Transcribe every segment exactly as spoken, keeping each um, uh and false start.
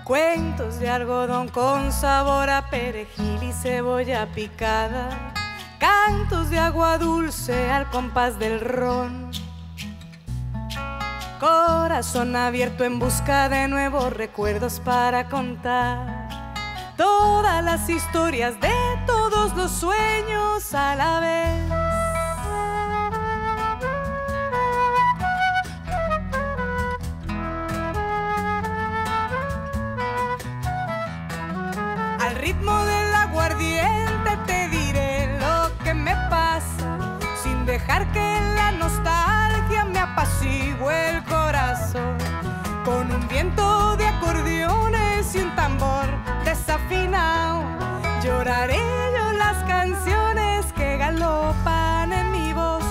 Cuentos de algodón con sabor a perejil y cebolla picada, cantos de agua dulce al compás del ron. Corazón abierto en busca de nuevos recuerdos para contar todas las historias de todos los sueños a la vez. Al ritmo del aguardiente te diré lo que me pasa, sin dejar que la nostalgia me apacigüe el corazón. Con un viento de acordeones y un tambor desafinado, lloraré yo las canciones que galopan en mi voz.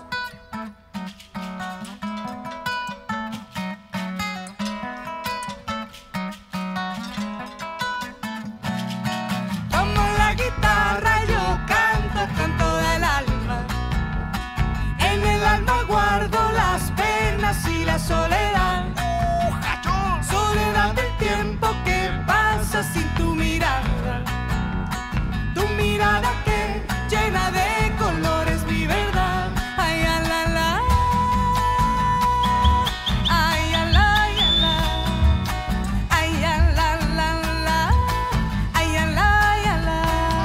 Tomo la guitarra, yo canto con toda el alma. En el alma guardo las penas y la soledad. Soledad del tiempo que pasa sin tu mirada, tu mirada que llena de colores mi verdad. Ay, a la la, ay, a la, ay, a la, ay, a la, la, la, ay, a la, ay, a la.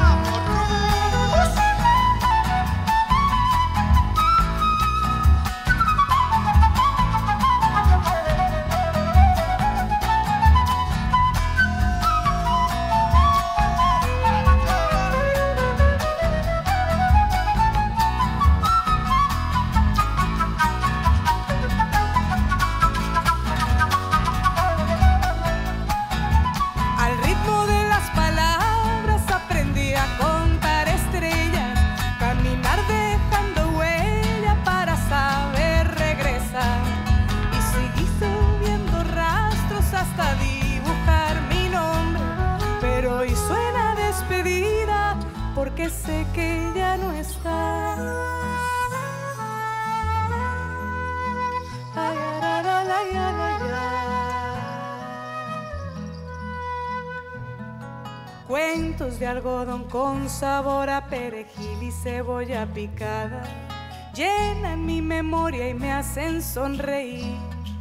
Al ritmo de las palabras aprendí a contar estrellas, caminar dejando huella para saber regresar. Y seguí subiendo rastros hasta dibujar mi nombre, pero hoy suena despedida porque sé que ya no estás. Ay, ay, ay, ay, ay, ay, ay. Cuentos de algodón con sabor a perejil y cebolla picada llenan mi memoria y me hacen sonreír.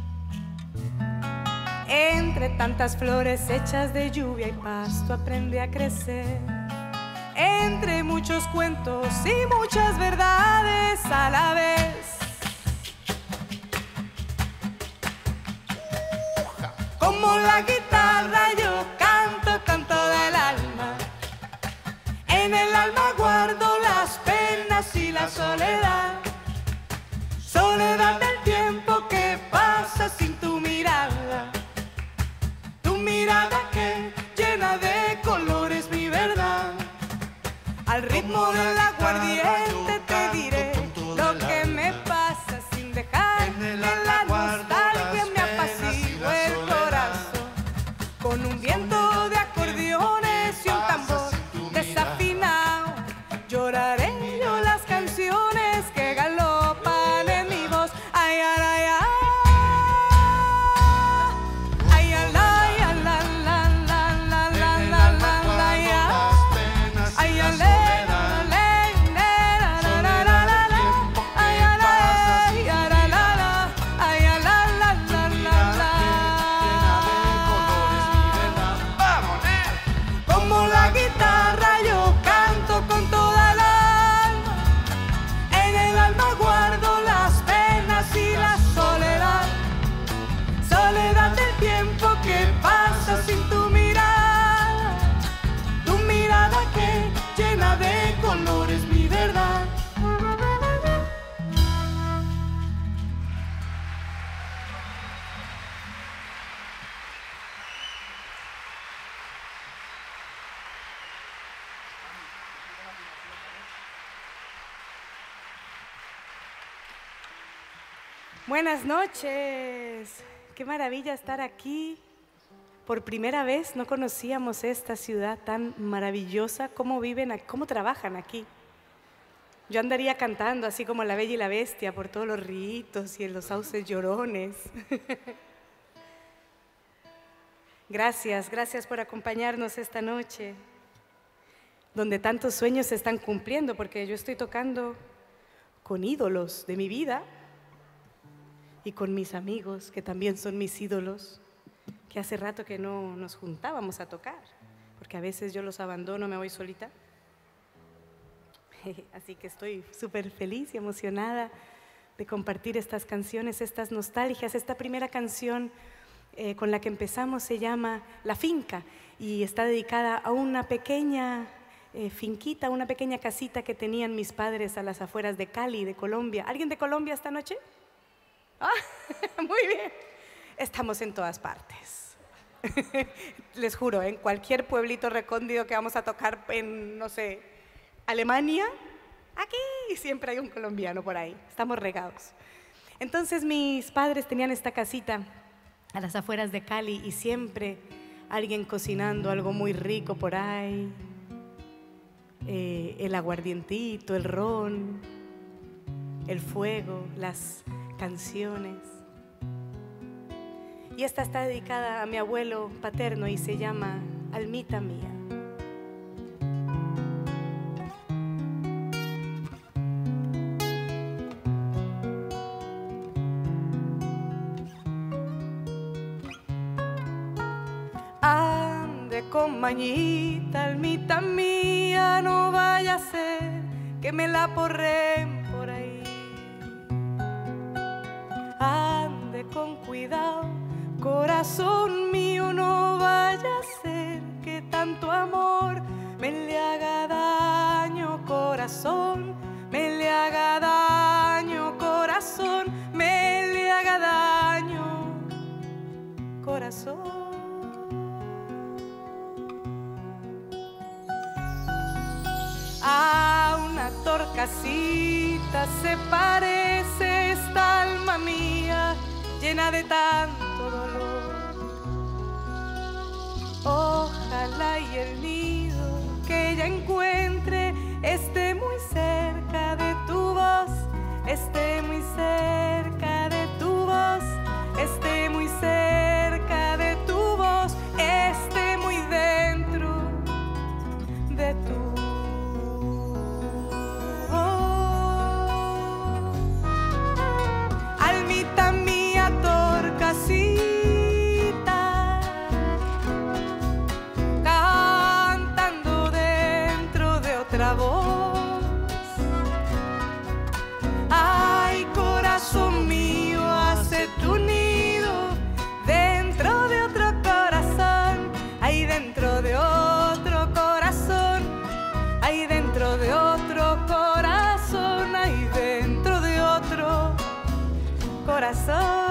Entre tantas flores hechas de lluvia y pasto aprendí a crecer. Entre muchos cuentos y muchas verdades a la vez. Como la guitarra yo canto con toda el alma. En el alma guardo las penas y la soledad. Soledad del tiempo que pasa sin tu mirada. Tu mirada que llena de colores mi verdad. Al ritmo del aguardiente te diré lo que me pasa sin dejar que la nostalgia me apacigüe el corazón. Con un viento de acordeones y un tambor desafinado, lloraré yo las canciones que galopan en mi voz. Ay, ay, ay, ay. Ay, ay, ay, ay, la, la, la, la, la, la, la, la, ay, ay, ay, le, le, le, la, la, la, la, la, la. Ay, ay, ay, ay, ay, la, la, la, ay, ay, la, la, la, la, la. Como la guitarra yo canto con toda el alma. En el alma guardo las penas y la soledad. Soledad del tiempo que pasa sin tu mirada. Tu mirada que llena de colores mi verdad. Buenas noches, qué maravilla estar aquí. Por primera vez no conocíamos esta ciudad tan maravillosa, cómo viven, aquí, cómo trabajan aquí. Yo andaría cantando así como La Bella y la Bestia por todos los ríos y en los sauces llorones. Gracias, gracias por acompañarnos esta noche, donde tantos sueños se están cumpliendo, porque yo estoy tocando con ídolos de mi vida y con mis amigos, que también son mis ídolos, que hace rato que no nos juntábamos a tocar, porque a veces yo los abandono, me voy solita. Así que estoy súper feliz y emocionada de compartir estas canciones, estas nostalgias. Esta primera canción eh, con la que empezamos se llama La Finca y está dedicada a una pequeña eh, finquita, una pequeña casita que tenían mis padres a las afueras de Cali, de Colombia. ¿Alguien de Colombia esta noche? Ah, muy bien. Estamos en todas partes. Les juro, en cualquier pueblito recóndito que vamos a tocar en, no sé, Alemania, aquí siempre hay un colombiano por ahí. Estamos regados. Entonces mis padres tenían esta casita a las afueras de Cali y siempre alguien cocinando algo muy rico por ahí, eh, el aguardientito, el ron, el fuego, las canciones. Y esta está dedicada a mi abuelo paterno y se llama Almita Mía. Ande con mañita, almita mía, no vaya a ser que me la porren por ahí. Ande con cuidado, corazón mío, no vaya a ser que tanto amor me le haga daño, corazón, me le haga daño, corazón, me le haga daño, corazón. A una torcasita se parece esta alma mía, llena de tanto dolor. Ojalá y el nido que ella encuentre esté muy cerca de tu voz, esté muy cerca de tu voz, esté muy cerca de tu voz, esté muy dentro de tu voz. Almita mía, torcasita, cantando dentro de otra voz. Ay, corazón mío, hace tu nido dentro de otro corazón, ahí dentro de otro corazón, ahí dentro de otro corazón, ahí dentro de otro corazón.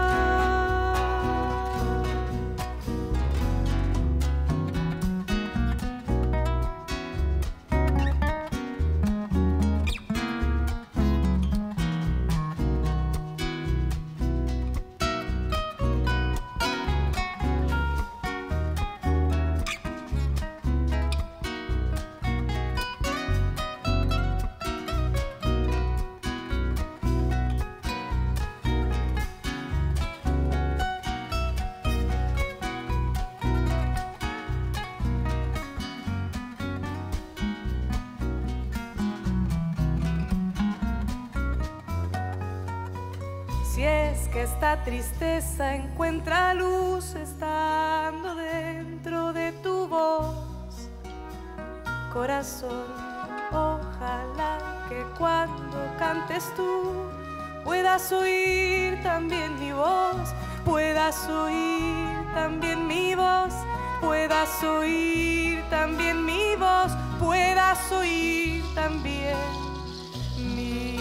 Si es que esta tristeza encuentra luz estando dentro de tu voz, corazón, ojalá que cuando cantes tú puedas oír también mi voz, puedas oír también mi voz, puedas oír también mi voz, puedas oír también mi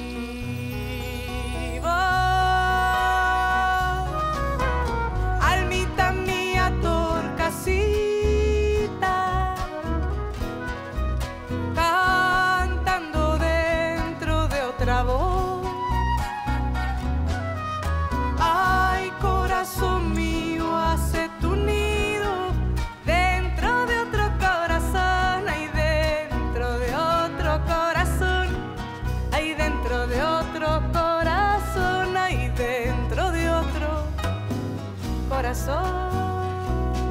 voz. Almita mía, torcasita, cantando dentro de otra voz. Ay, corazón mío, hace tu nido dentro de otro corazón, ahí dentro de otro corazón, ahí dentro de otro corazón, ahí dentro de otro corazón.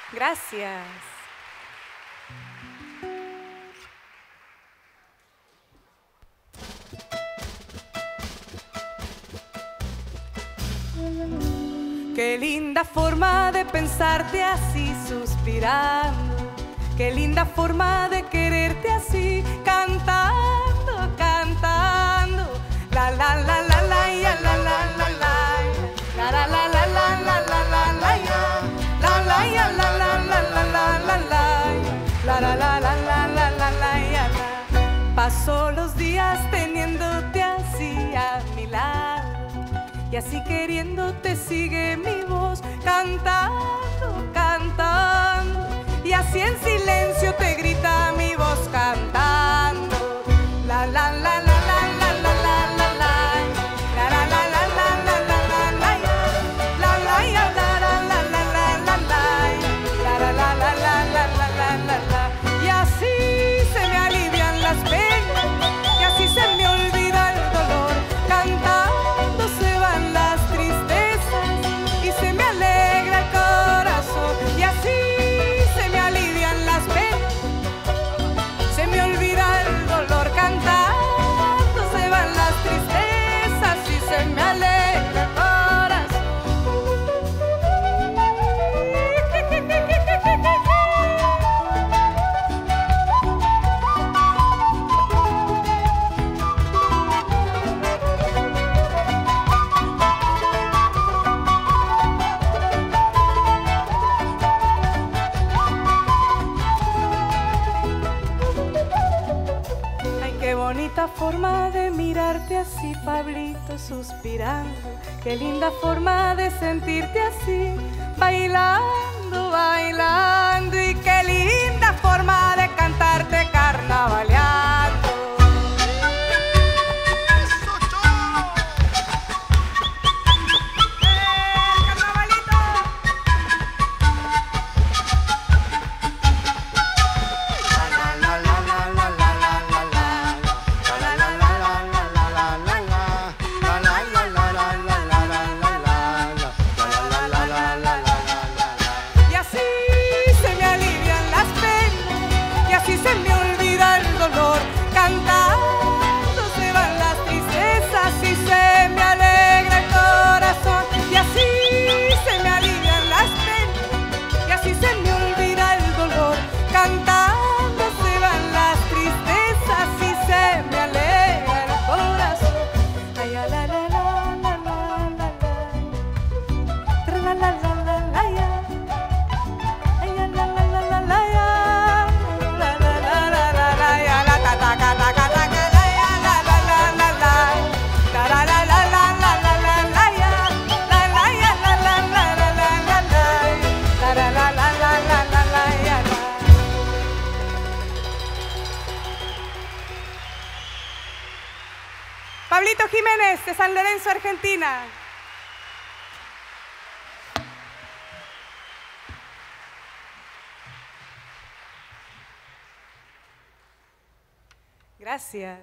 Gracias. Qué linda forma de pensarte así, suspirando. Qué linda forma de quererte así, cantando, cantando. La la la la la ya, la la la la. La la la la la la la la la ya. La la ya, la la la la la la la. La la la la la la la la ya. Paso los días teniéndote así a mi lado. Y así queriéndote sigue mi voz, cantando, cantando. Y así en silencio te grita mi voz, cantando. La la la la la la la la la la. La la la la la la la la la. La la la la la la la la la. La la la la la la la la la la. Y así se me alivian las penas, y así se me olvida el dolor, cantando se van las tristezas y se me alegra el corazón. Y así se me alivian las penas, se me olvida el dolor, cantando se van las tristezas y se me alegra el corazón. Bonita forma de mirarte así, Pablito, suspirando. Qué linda forma de sentirte así, bailando, bailando. Y qué linda forma de cantarte carnavaleando. Pablito Jiménez, de San Lorenzo, Argentina. Gracias.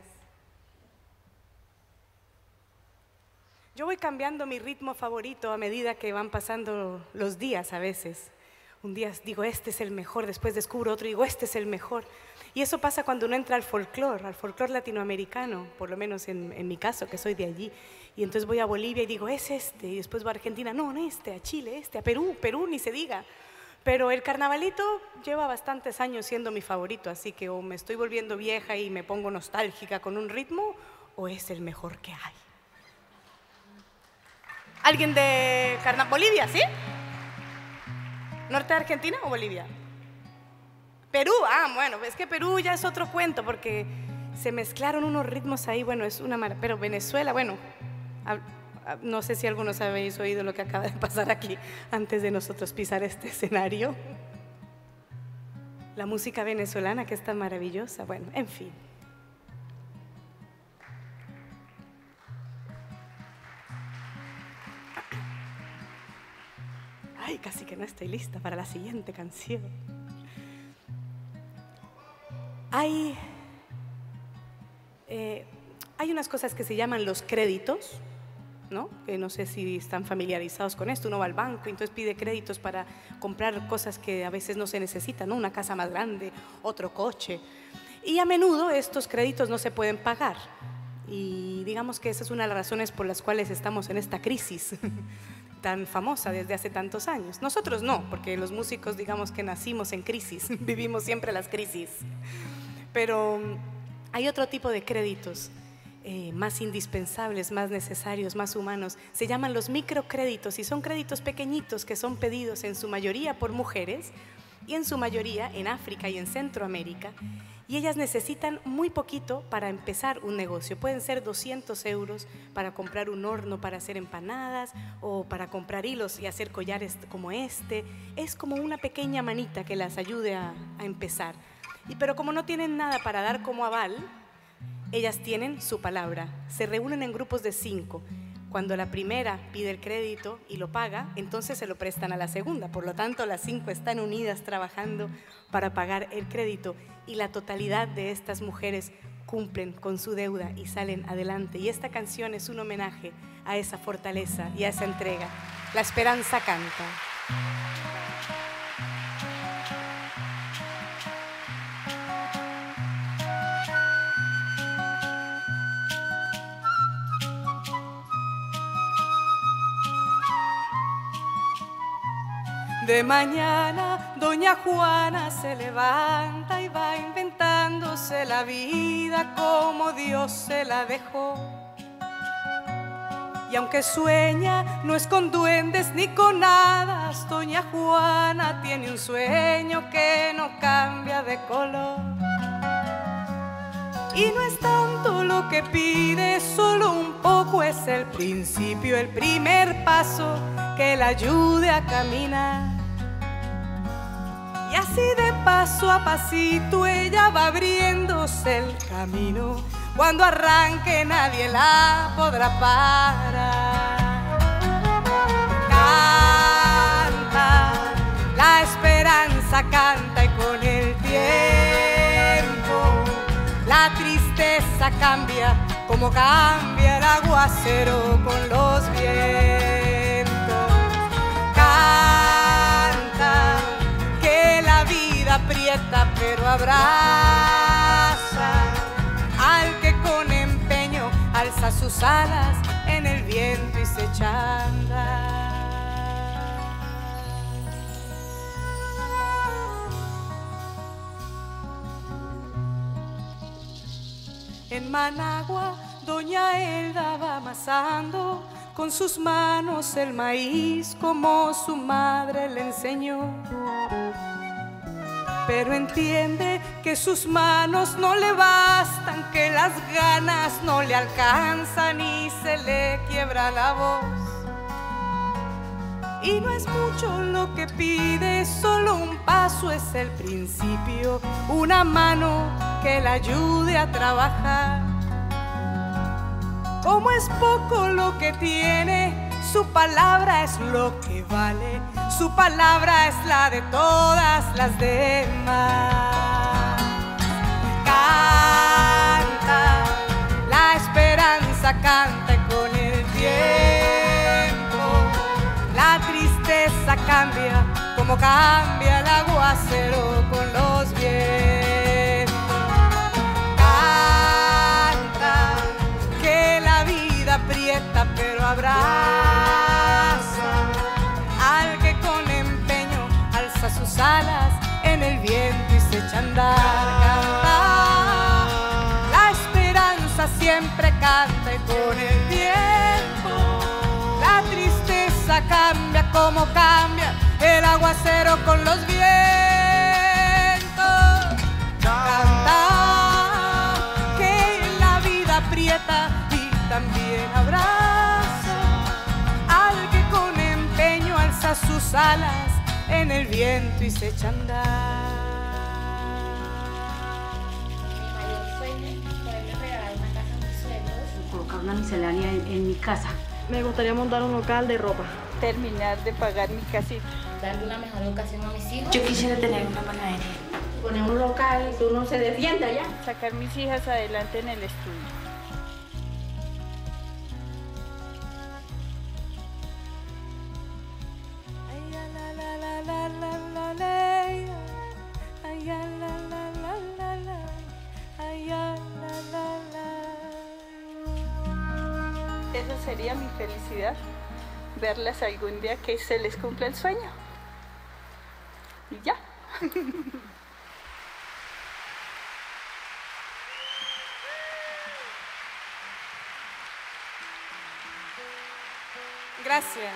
Yo voy cambiando mi ritmo favorito a medida que van pasando los días a veces. Un día digo, este es el mejor, después descubro otro y digo, este es el mejor. Y eso pasa cuando uno entra al folclore, al folclore latinoamericano, por lo menos en, en mi caso, que soy de allí. Y entonces voy a Bolivia y digo, es este, y después voy a Argentina, no, no este, a Chile este, a Perú, Perú, ni se diga. Pero el carnavalito lleva bastantes años siendo mi favorito, así que o me estoy volviendo vieja y me pongo nostálgica con un ritmo, o es el mejor que hay. ¿Alguien de carnaval? ¿Bolivia, sí? ¿Norte de Argentina o Bolivia? Perú, ah, bueno, es que Perú ya es otro cuento porque se mezclaron unos ritmos ahí, bueno, es una maravilla. Pero Venezuela, bueno, a, a, no sé si algunos habéis oído lo que acaba de pasar aquí antes de nosotros pisar este escenario. La música venezolana que es tan maravillosa, bueno, en fin. Ay, casi que no estoy lista para la siguiente canción. Hay, eh, hay unas cosas que se llaman los créditos ¿no? Que no sé si están familiarizados con esto. Uno va al banco y entonces pide créditos para comprar cosas que a veces no se necesitan, ¿no? Una casa más grande, otro coche. Y a menudo estos créditos no se pueden pagar. Y digamos que esa es una de las razones por las cuales estamos en esta crisis tan famosa desde hace tantos años. Nosotros no, porque los músicos digamos que nacimos en crisis, vivimos siempre las crisis. Pero hay otro tipo de créditos eh, más indispensables, más necesarios, más humanos. Se llaman los microcréditos y son créditos pequeñitos que son pedidos en su mayoría por mujeres y en su mayoría en África y en Centroamérica. Y ellas necesitan muy poquito para empezar un negocio. Pueden ser doscientos euros para comprar un horno para hacer empanadas o para comprar hilos y hacer collares como este. Es como una pequeña manita que las ayude a, a empezar. Y, pero como no tienen nada para dar como aval, ellas tienen su palabra. Se reúnen en grupos de cinco. Cuando la primera pide el crédito y lo paga, entonces se lo prestan a la segunda. Por lo tanto, las cinco están unidas trabajando para pagar el crédito y la totalidad de estas mujeres cumplen con su deuda y salen adelante. Y esta canción es un homenaje a esa fortaleza y a esa entrega. La esperanza canta. De mañana doña Juana se levanta y va inventándose la vida como Dios se la dejó. Y aunque sueña, no es con duendes ni con hadas, doña Juana tiene un sueño que no cambia de color. Y no es tanto lo que pide, solo un poco es el principio, el primer paso que la ayude a caminar. Y así de paso a pasito ella va abriéndose el camino. Cuando arranque nadie la podrá parar. Canta, la esperanza canta y con el tiempo la tristeza cambia como cambia el aguacero con los vientos. Canta, que la vida aprieta pero abraza al que con empeño alza sus alas en el viento y se echa a andar. En Managua, doña Elda va amasando con sus manos el maíz como su madre le enseñó. Pero entiende que sus manos no le bastan, que las ganas no le alcanzan y se le quiebra la voz. Y no es mucho lo que pide, solo un paso es el principio, una mano que la ayude a trabajar. Como es poco lo que tiene, su palabra es lo que vale, su palabra es la de todas las demás. Canta, la esperanza canta y con el tiempo la tristeza cambia como cambia el aguacero con los vientos. Canta, que la vida aprieta pero abraza al que con empeño alza sus alas en el viento y se echa a andar. Canta, la esperanza siempre canta y con el tiempo la tristeza cambia como cambia el aguacero con los vientos. Canta, que la vida aprieta y también abraza al que con empeño alza sus alas en el viento y se echa a andar. Mi mayor sueño es poderle regalar una casa a mis suegros. Colocar una miscelánea en, en mi casa. Me gustaría montar un local de ropa. Terminar de pagar mi casita. Darle una mejor educación a mis hijos. Yo quisiera tener una panadería. Poner un local que uno se defienda ya. Sacar mis hijas adelante en el estudio. Esa sería mi felicidad, verlas algún día que se les cumpla el sueño. Y ya. Gracias.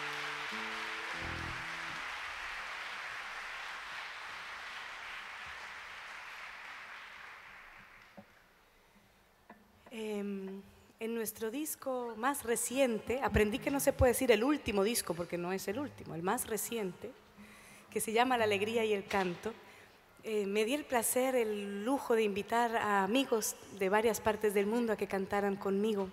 Eh, en nuestro disco más reciente, aprendí que no se puede decir el último disco porque no es el último, el más reciente, que se llama La Alegría y el Canto, eh, me di el placer, el lujo de invitar a amigos de varias partes del mundo a que cantaran conmigo.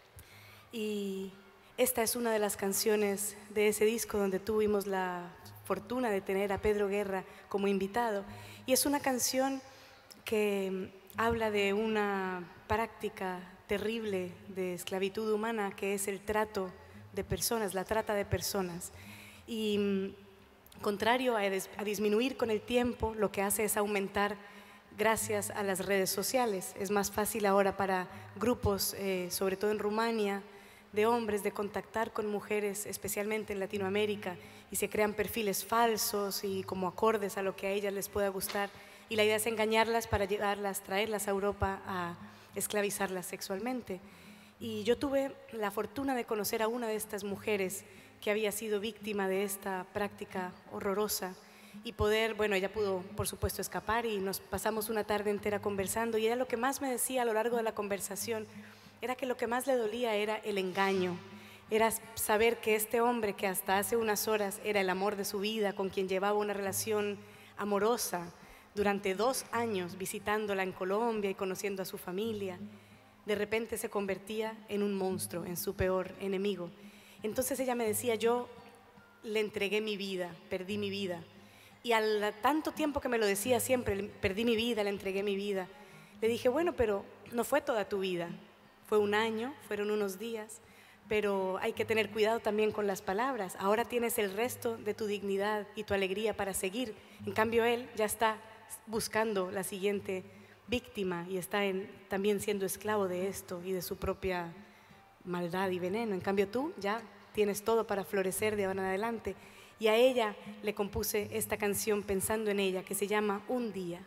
Y esta es una de las canciones de ese disco donde tuvimos la fortuna de tener a Pedro Guerra como invitado. Y es una canción que habla de una práctica terrible de esclavitud humana que es el trato de personas, la trata de personas. Y contrario a, a disminuir con el tiempo, lo que hace es aumentar gracias a las redes sociales. Es más fácil ahora para grupos, eh, sobre todo en Rumania, de hombres, de contactar con mujeres, especialmente en Latinoamérica, y se crean perfiles falsos y como acordes a lo que a ellas les pueda gustar. Y la idea es engañarlas para llevarlas, traerlas a Europa a esclavizarlas sexualmente. Y yo tuve la fortuna de conocer a una de estas mujeres que había sido víctima de esta práctica horrorosa y poder, bueno, ella pudo por supuesto escapar y nos pasamos una tarde entera conversando, y ella lo que más me decía a lo largo de la conversación era que lo que más le dolía era el engaño, era saber que este hombre que hasta hace unas horas era el amor de su vida, con quien llevaba una relación amorosa durante dos años visitándola en Colombia y conociendo a su familia, de repente se convertía en un monstruo, en su peor enemigo. Entonces ella me decía, yo le entregué mi vida, perdí mi vida. Y al tanto tiempo que me lo decía siempre, perdí mi vida, le entregué mi vida, le dije, bueno, pero no fue toda tu vida, fue un año, fueron unos días, pero hay que tener cuidado también con las palabras. Ahora tienes el resto de tu dignidad y tu alegría para seguir. En cambio, él ya está buscando la siguiente víctima y está en, también siendo esclavo de esto y de su propia maldad y veneno. En cambio tú ya tienes todo para florecer de ahora en adelante. Y a ella le compuse esta canción pensando en ella, que se llama Un Día.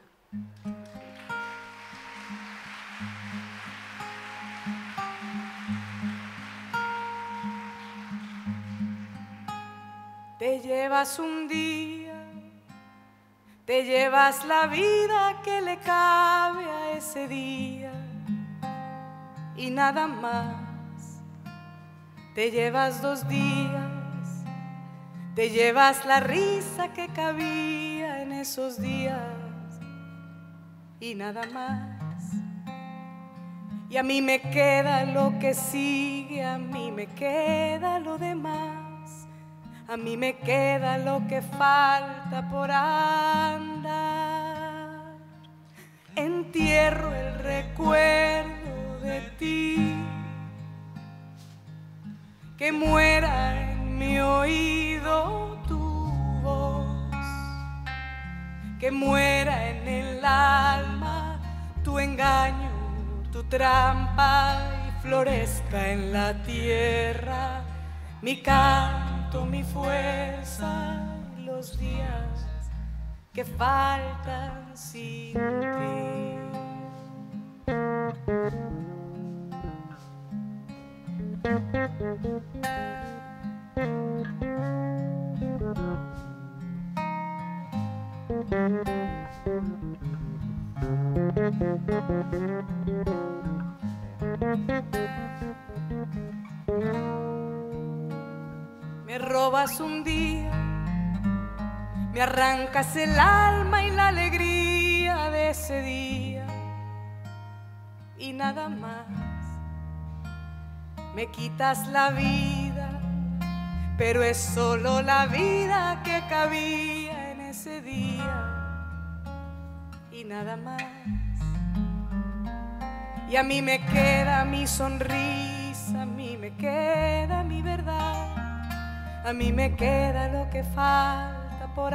Te llevas un día, te llevas la vida que le cabe a ese día y nada más. Te llevas dos días, te llevas la risa que cabía en esos días y nada más. Y a mí me queda lo que sigue, a mí me queda lo demás. A mí me queda lo que falta por andar. Entierro el recuerdo de ti, que muera en mi oído tu voz, que muera en el alma tu engaño, tu trampa, y florezca en la tierra mi canto, mi fuerza, los días que faltan sin ti. Me robas un día, me arrancas el alma y la alegría de ese día y nada más. Me quitas la vida, pero es solo la vida que cabía en ese día y nada más. Y a mí me queda mi sonrisa, a mí me queda mi verdad, a mí me queda lo que falta por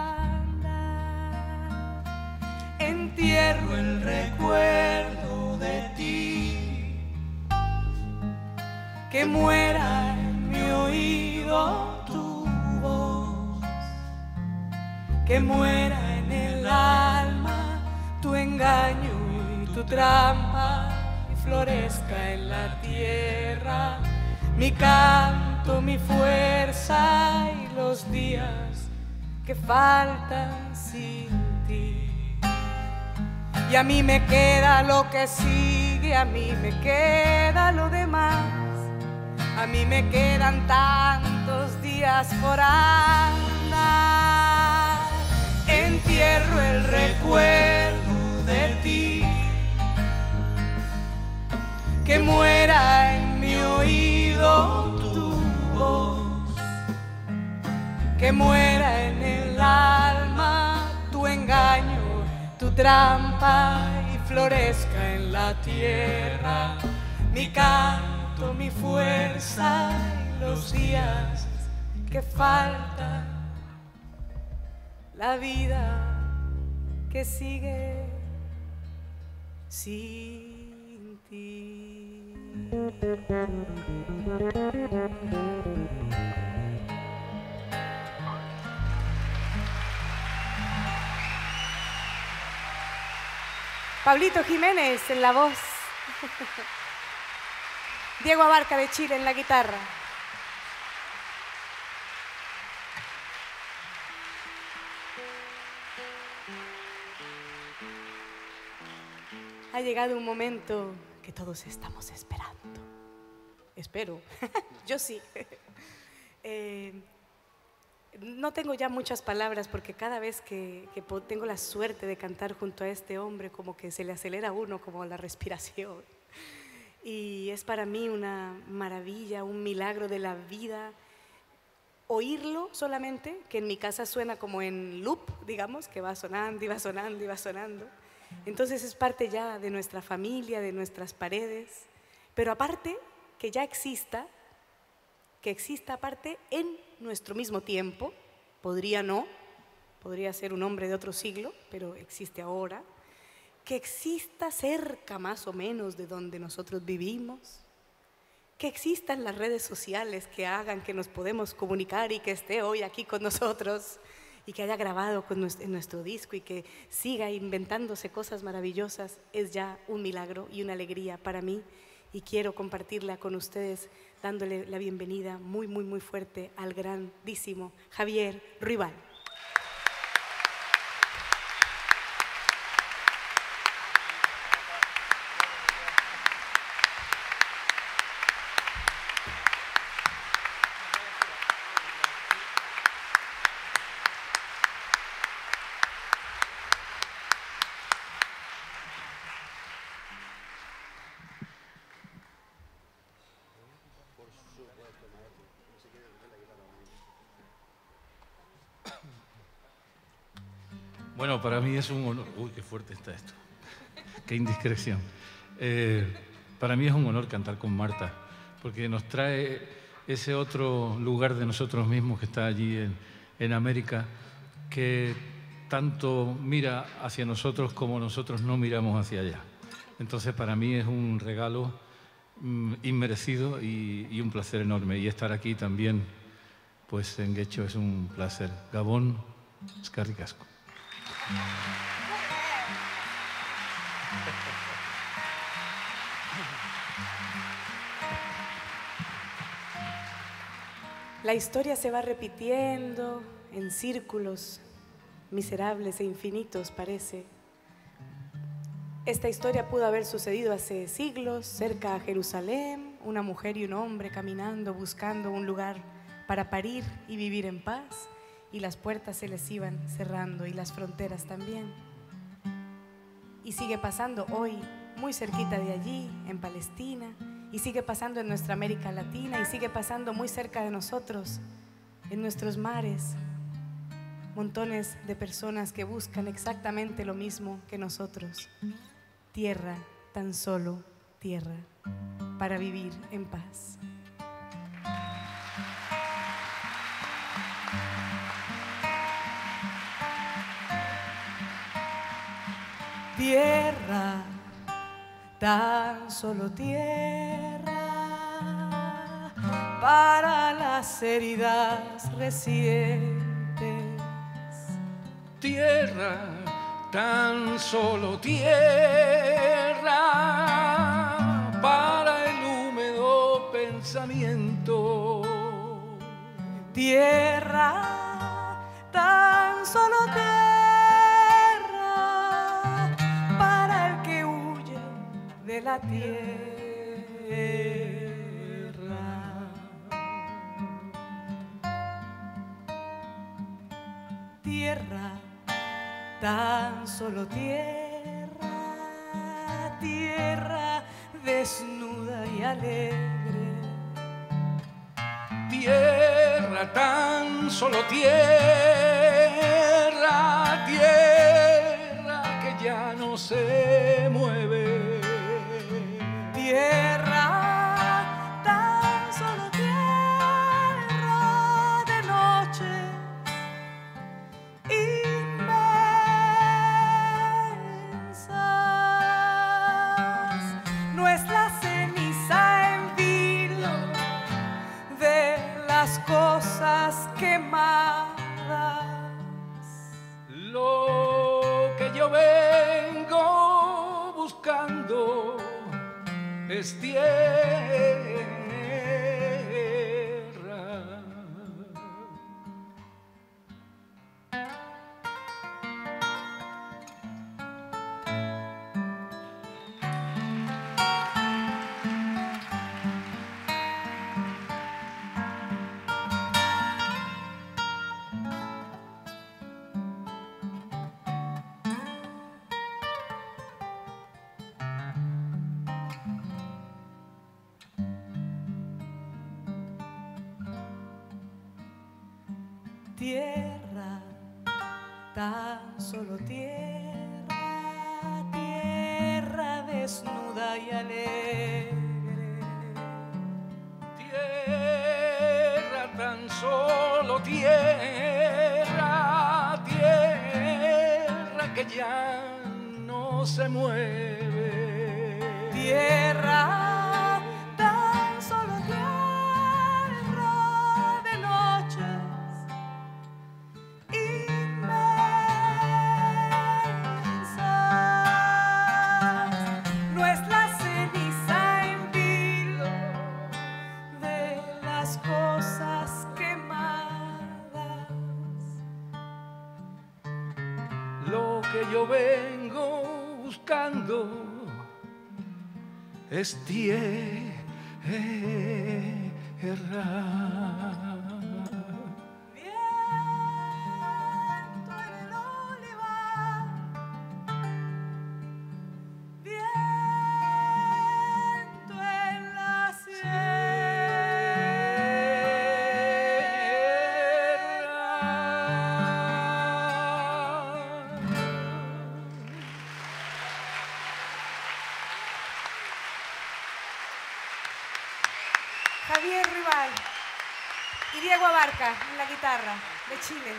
andar. Entierro el recuerdo de ti, que muera en mi oído tu voz, que muera en el alma tu engaño y tu trampa, y florezca en la tierra mi canto, mi fuerza y los días que faltan sin ti. Y a mí me queda lo que sigue, a mí me queda lo demás, a mí me quedan tantos días por andar. Entierro el recuerdo de ti, que muera en mi oído tu voz, que muera en el alma tu engaño, tu trampa, y florezca en la tierra mi canto, mi fuerza y los días que faltan, la vida que sigue sin ti. Pablito Jiménez en la voz. Diego Abarca de Chile en la guitarra. Ha llegado un momento que todos estamos esperando. Espero. Yo sí. eh, No tengo ya muchas palabras porque cada vez que, que tengo la suerte de cantar junto a este hombre, como que se le acelera a uno como la respiración. Y es para mí una maravilla, un milagro de la vida, oírlo solamente, que en mi casa suena como en loop, digamos, que va sonando y va sonando y va sonando. Entonces es parte ya de nuestra familia, de nuestras paredes, pero aparte que ya exista, que exista aparte en nuestro mismo tiempo, podría no, podría ser un hombre de otro siglo, pero existe ahora, que exista cerca más o menos de donde nosotros vivimos, que existan las redes sociales que hagan que nos podemos comunicar y que esté hoy aquí con nosotros y que haya grabado con nuestro, en nuestro disco y que siga inventándose cosas maravillosas, es ya un milagro y una alegría para mí, y quiero compartirla con ustedes dándole la bienvenida muy, muy, muy fuerte al grandísimo Javier Ruibal. Bueno, para mí es un honor. Uy, qué fuerte está esto. Qué indiscreción. Eh, para mí es un honor cantar con Marta, porque nos trae ese otro lugar de nosotros mismos que está allí en, en América, que tanto mira hacia nosotros como nosotros no miramos hacia allá. Entonces, para mí es un regalo mm, inmerecido y, y un placer enorme. Y estar aquí también, pues en Guecho, es un placer. Gabón, eskerrik asko. La historia se va repitiendo en círculos miserables e infinitos, parece. Esta historia pudo haber sucedido hace siglos, cerca a Jerusalén, una mujer y un hombre caminando, buscando un lugar para parir y vivir en paz, y las puertas se les iban cerrando y las fronteras también. Y sigue pasando hoy, muy cerquita de allí, en Palestina, y sigue pasando en nuestra América Latina, y sigue pasando muy cerca de nosotros, en nuestros mares. Montones de personas que buscan exactamente lo mismo que nosotros. Tierra, tan solo tierra, para vivir en paz. Tierra, tan solo tierra, para las heridas recientes. Tierra, tan solo tierra para el húmedo pensamiento. Tierra, tan solo tierra para el que huye de la tierra. Tierra, tan solo tierra, tierra desnuda y alegre. Tierra, tan solo tierra, tierra que ya no se mueve. Tierra, tan solo tierra de noche inmensas. Nuestra ceniza en vilo de las cosas quemadas. Lo que yo vengo buscando es tierra. Tierra, tan solo tierra, tierra desnuda y alegre. Tierra, tan solo tierra, tierra que ya no se mueve. Tierra, tan solo tierra de noches inmensas. Nuestra ceniza en vilo de las cosas quemadas. Lo que yo vengo buscando es tierra. Viento en el olivar, viento en la Javier Rival y Diego Abarca en la guitarra, de Chile.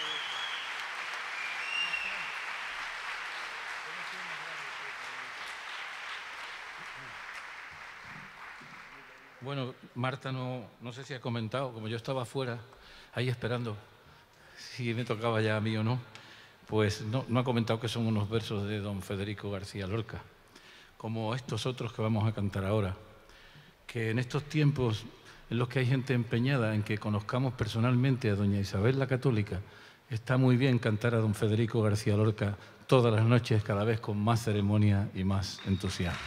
Bueno, Marta no, no sé si ha comentado, como yo estaba afuera, ahí esperando si me tocaba ya a mí o no, pues no, no ha comentado que son unos versos de don Federico García Lorca, como estos otros que vamos a cantar ahora, que en estos tiempos en los que hay gente empeñada en que conozcamos personalmente a doña Isabel la Católica, está muy bien cantar a don Federico García Lorca todas las noches, cada vez con más ceremonia y más entusiasmo.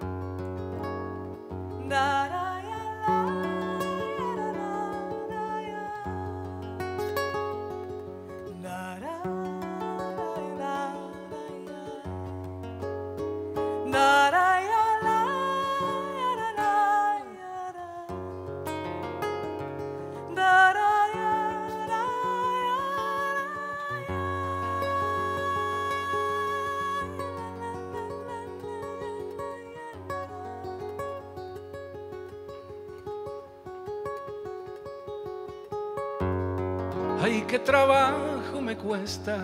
Da, da, ya, la, ya, la, la, Ay, qué trabajo me cuesta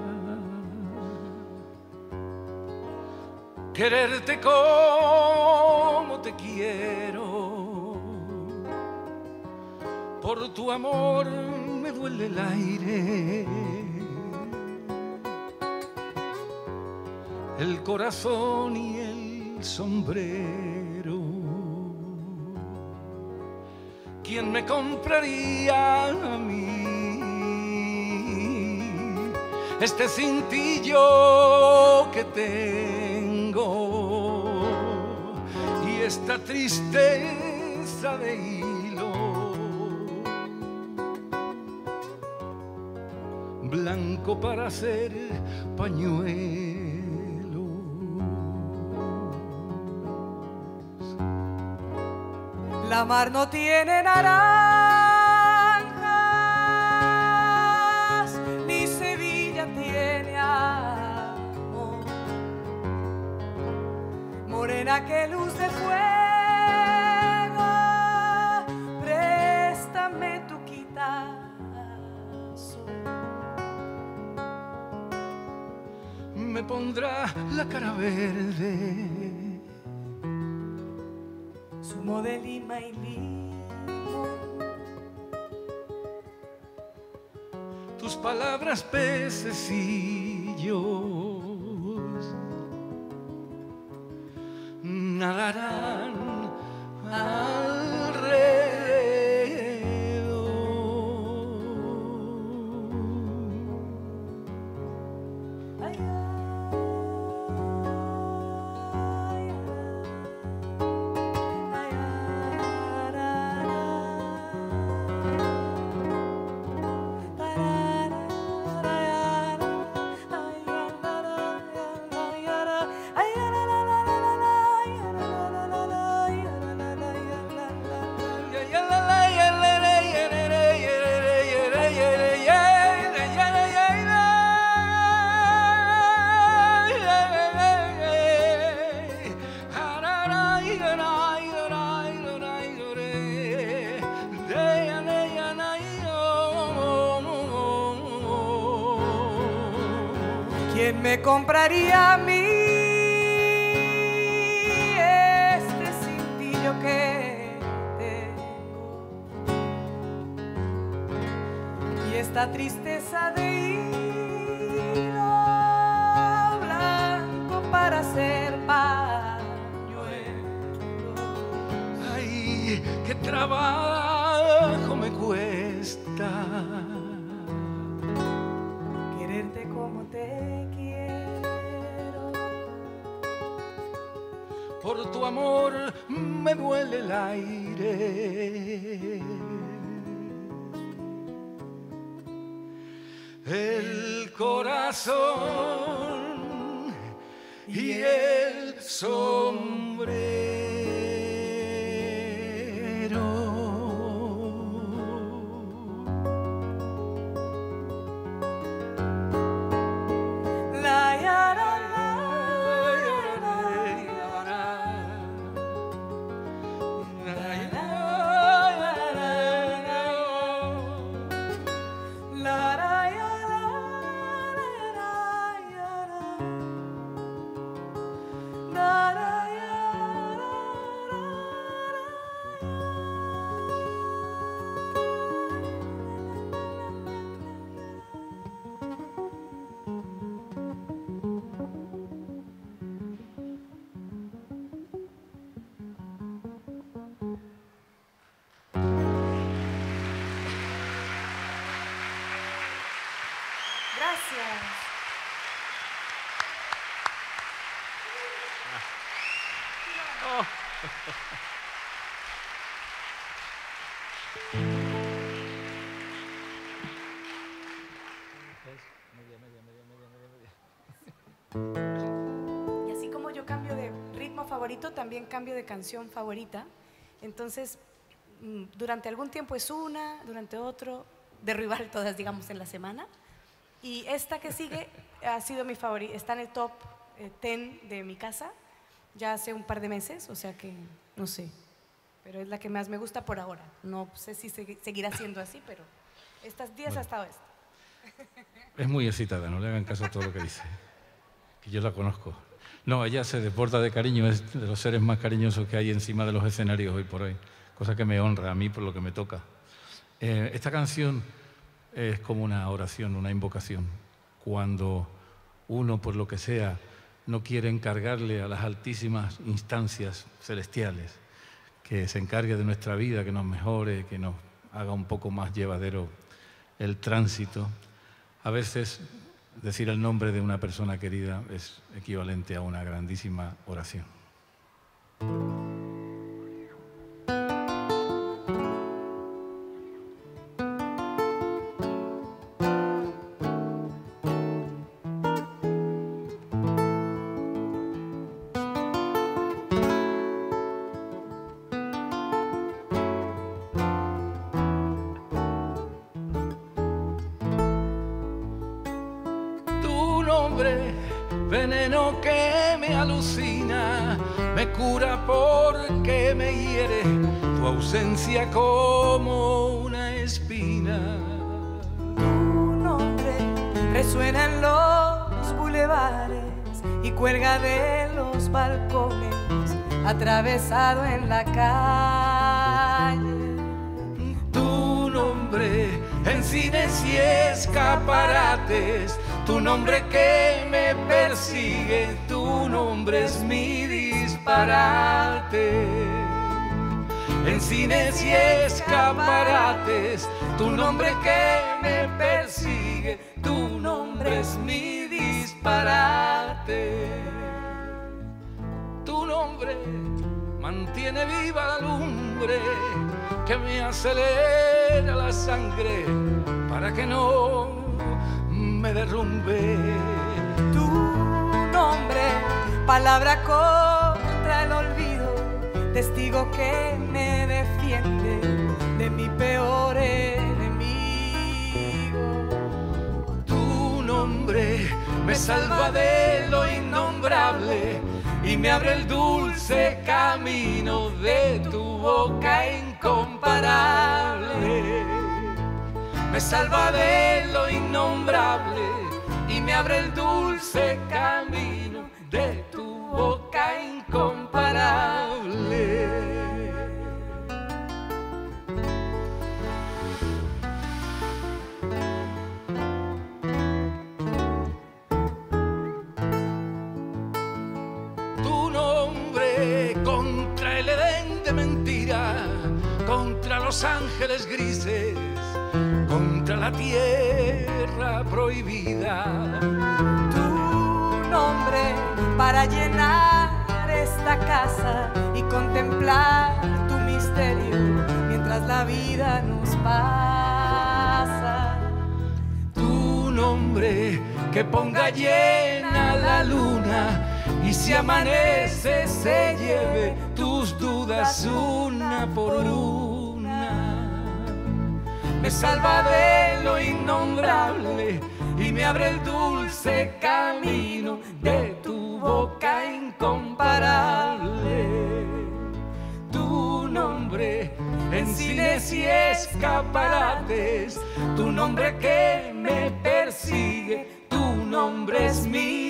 quererte como te quiero. Por tu amor me duele el aire, el corazón y el sombrero. ¿Quién me compraría a mí este cintillo que tengo y esta tristeza de hilo blanco para hacer pañuelo? La mar no tiene naranjas, ni Sevilla tiene amor. Morena, que luz de fuego, préstame tu quitazo. Me pondrá la cara verde, zumo de lima y limón. Tus palabras pececillos nadarán alrededor. Ay, ¿quién me compraría a mí este cintillo que tengo y esta tristeza de hilo blanco para hacer pañuelo? Ay, qué trabajo me cuesta quererte como te quiero. por tu amor me duele el aire, el corazón y el sombrero. Gracias. Oh. Y así como yo cambio de ritmo favorito, también cambio de canción favorita. Entonces, durante algún tiempo es una, durante otro, derribar todas, digamos, en la semana. Y esta que sigue ha sido mi favorita, está en el top diez de mi casa ya hace un par de meses, o sea que no sé, pero es la que más me gusta por ahora. No sé si seguirá siendo así, pero Estos días Bueno. ha estado esto. Es muy excitada, no le hagan caso a todo lo que dice, que yo la conozco. No, ella se desborda de cariño, es de los seres más cariñosos que hay encima de los escenarios hoy por hoy, cosa que me honra a mí por lo que me toca. Eh, esta canción es como una oración, una invocación. Cuando uno, por lo que sea, no quiere encargarle a las altísimas instancias celestiales que se encargue de nuestra vida, que nos mejore, que nos haga un poco más llevadero el tránsito. A veces decir el nombre de una persona querida es equivalente a una grandísima oración. Veneno que me alucina, me cura porque me hiere, tu ausencia como una espina. Tu nombre resuena en los bulevares y cuelga de los balcones, atravesado en la calle. Tu nombre en cines y escaparates, tu nombre que me persigue, tu nombre es mi disparate. En cines y escaparates, tu nombre que me persigue, tu nombre es mi disparate. Tu nombre mantiene viva la lumbre que me acelera la sangre para que no me derrumbe. Tu nombre, palabra contra el olvido, testigo que me defiende de mi peor enemigo. Tu nombre me salva de lo innombrable y me abre el dulce camino de tu boca incomparable. Me salva de lo innombrable y me abre el dulce camino de tu boca incomparable. Tu nombre contra el Edén de mentira, contra los ángeles grises, contra la tierra prohibida. Tu nombre para llenar esta casa y contemplar tu misterio mientras la vida nos pasa. Tu nombre que ponga llena la luna y si amanece se lleve tus dudas una por una. Me salva de lo innombrable y me abre el dulce camino de tu boca incomparable. Tu nombre en cines y escaparates, tu nombre que me persigue, tu nombre es mi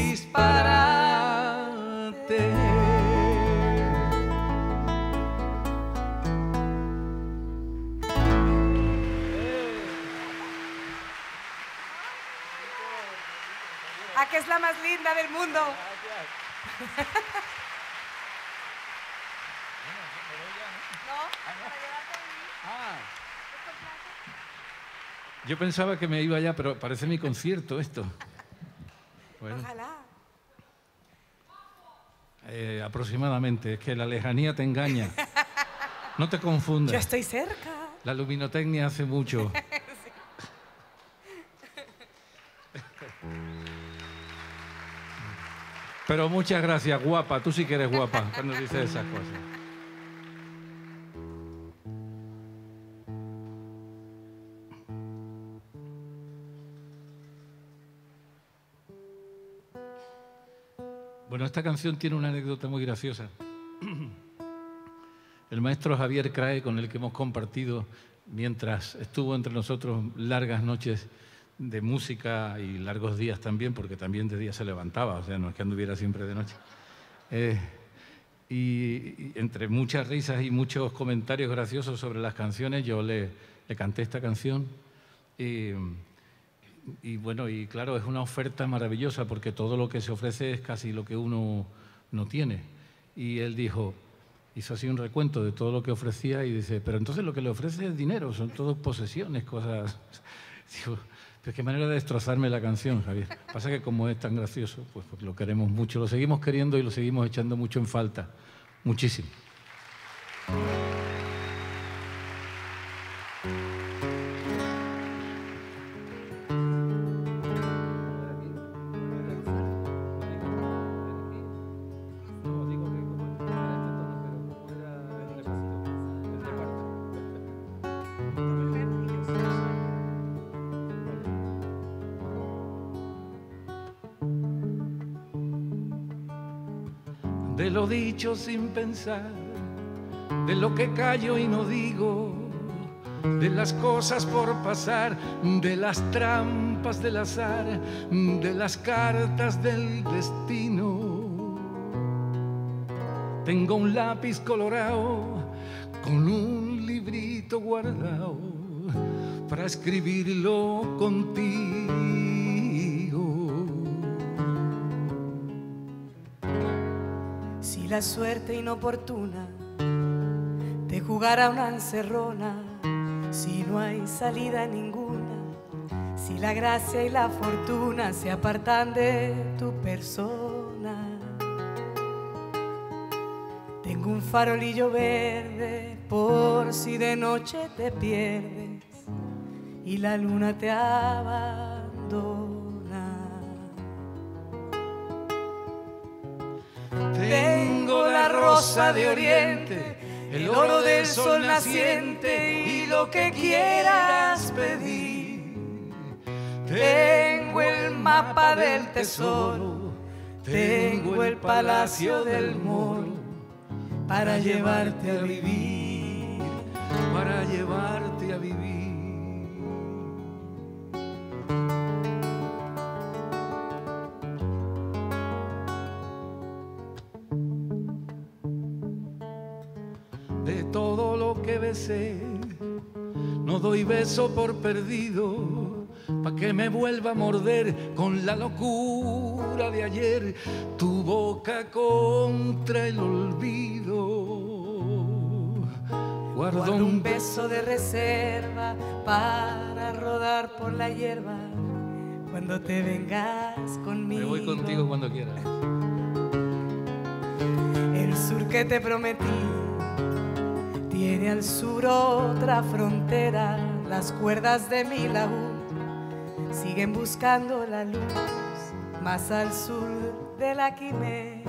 disparate. ¿A que es la más linda del mundo? Yo pensaba que me iba ya, pero parece mi concierto esto. Bueno, Ojalá. eh, aproximadamente, es que la lejanía te engaña. No te Yo confundas. estoy cerca. La luminotecnia hace mucho. Pero muchas gracias, guapa. Tú sí que eres guapa cuando dices esas cosas. Bueno, esta canción tiene una anécdota muy graciosa. El maestro Javier Crae, con el que hemos compartido mientras estuvo entre nosotros largas noches de música y largos días también, porque también de día se levantaba, o sea, no es que anduviera siempre de noche. Eh, y, y entre muchas risas y muchos comentarios graciosos sobre las canciones, yo le, le canté esta canción. Y, y bueno, y claro, es una oferta maravillosa porque todo lo que se ofrece es casi lo que uno no tiene. Y él dijo, hizo así un recuento de todo lo que ofrecía y dice, pero entonces lo que le ofrece es dinero, son todas posesiones, cosas... Digo, pero qué manera de destrozarme la canción, Javier. Pasa que como es tan gracioso, pues, pues lo queremos mucho, lo seguimos queriendo y lo seguimos echando mucho en falta. Muchísimo. De lo dicho sin pensar, de lo que callo y no digo, de las cosas por pasar, de las trampas del azar, de las cartas del destino. Tengo un lápiz colorado con un librito guardado para escribirlo contigo. Si la suerte inoportuna te jugara una encerrona, si no hay salida ninguna, si la gracia y la fortuna se apartan de tu persona. Tengo un farolillo verde por si de noche te pierdes y la luna te abandona. Tengo la rosa de oriente, el oro del sol naciente y lo que quieras pedir. Tengo el mapa del tesoro, tengo el palacio del moro para llevarte a vivir, para llevarte a vivir. De todo lo que besé, no doy beso por perdido, pa' que me vuelva a morder con la locura de ayer, tu boca contra el olvido. Guardo, Guardo un beso de reserva para rodar por la hierba cuando te vengas conmigo. Me voy contigo cuando quieras. El sur que te prometí tiene al sur otra frontera, las cuerdas de mi laúd siguen buscando la luz más al sur de la quimera.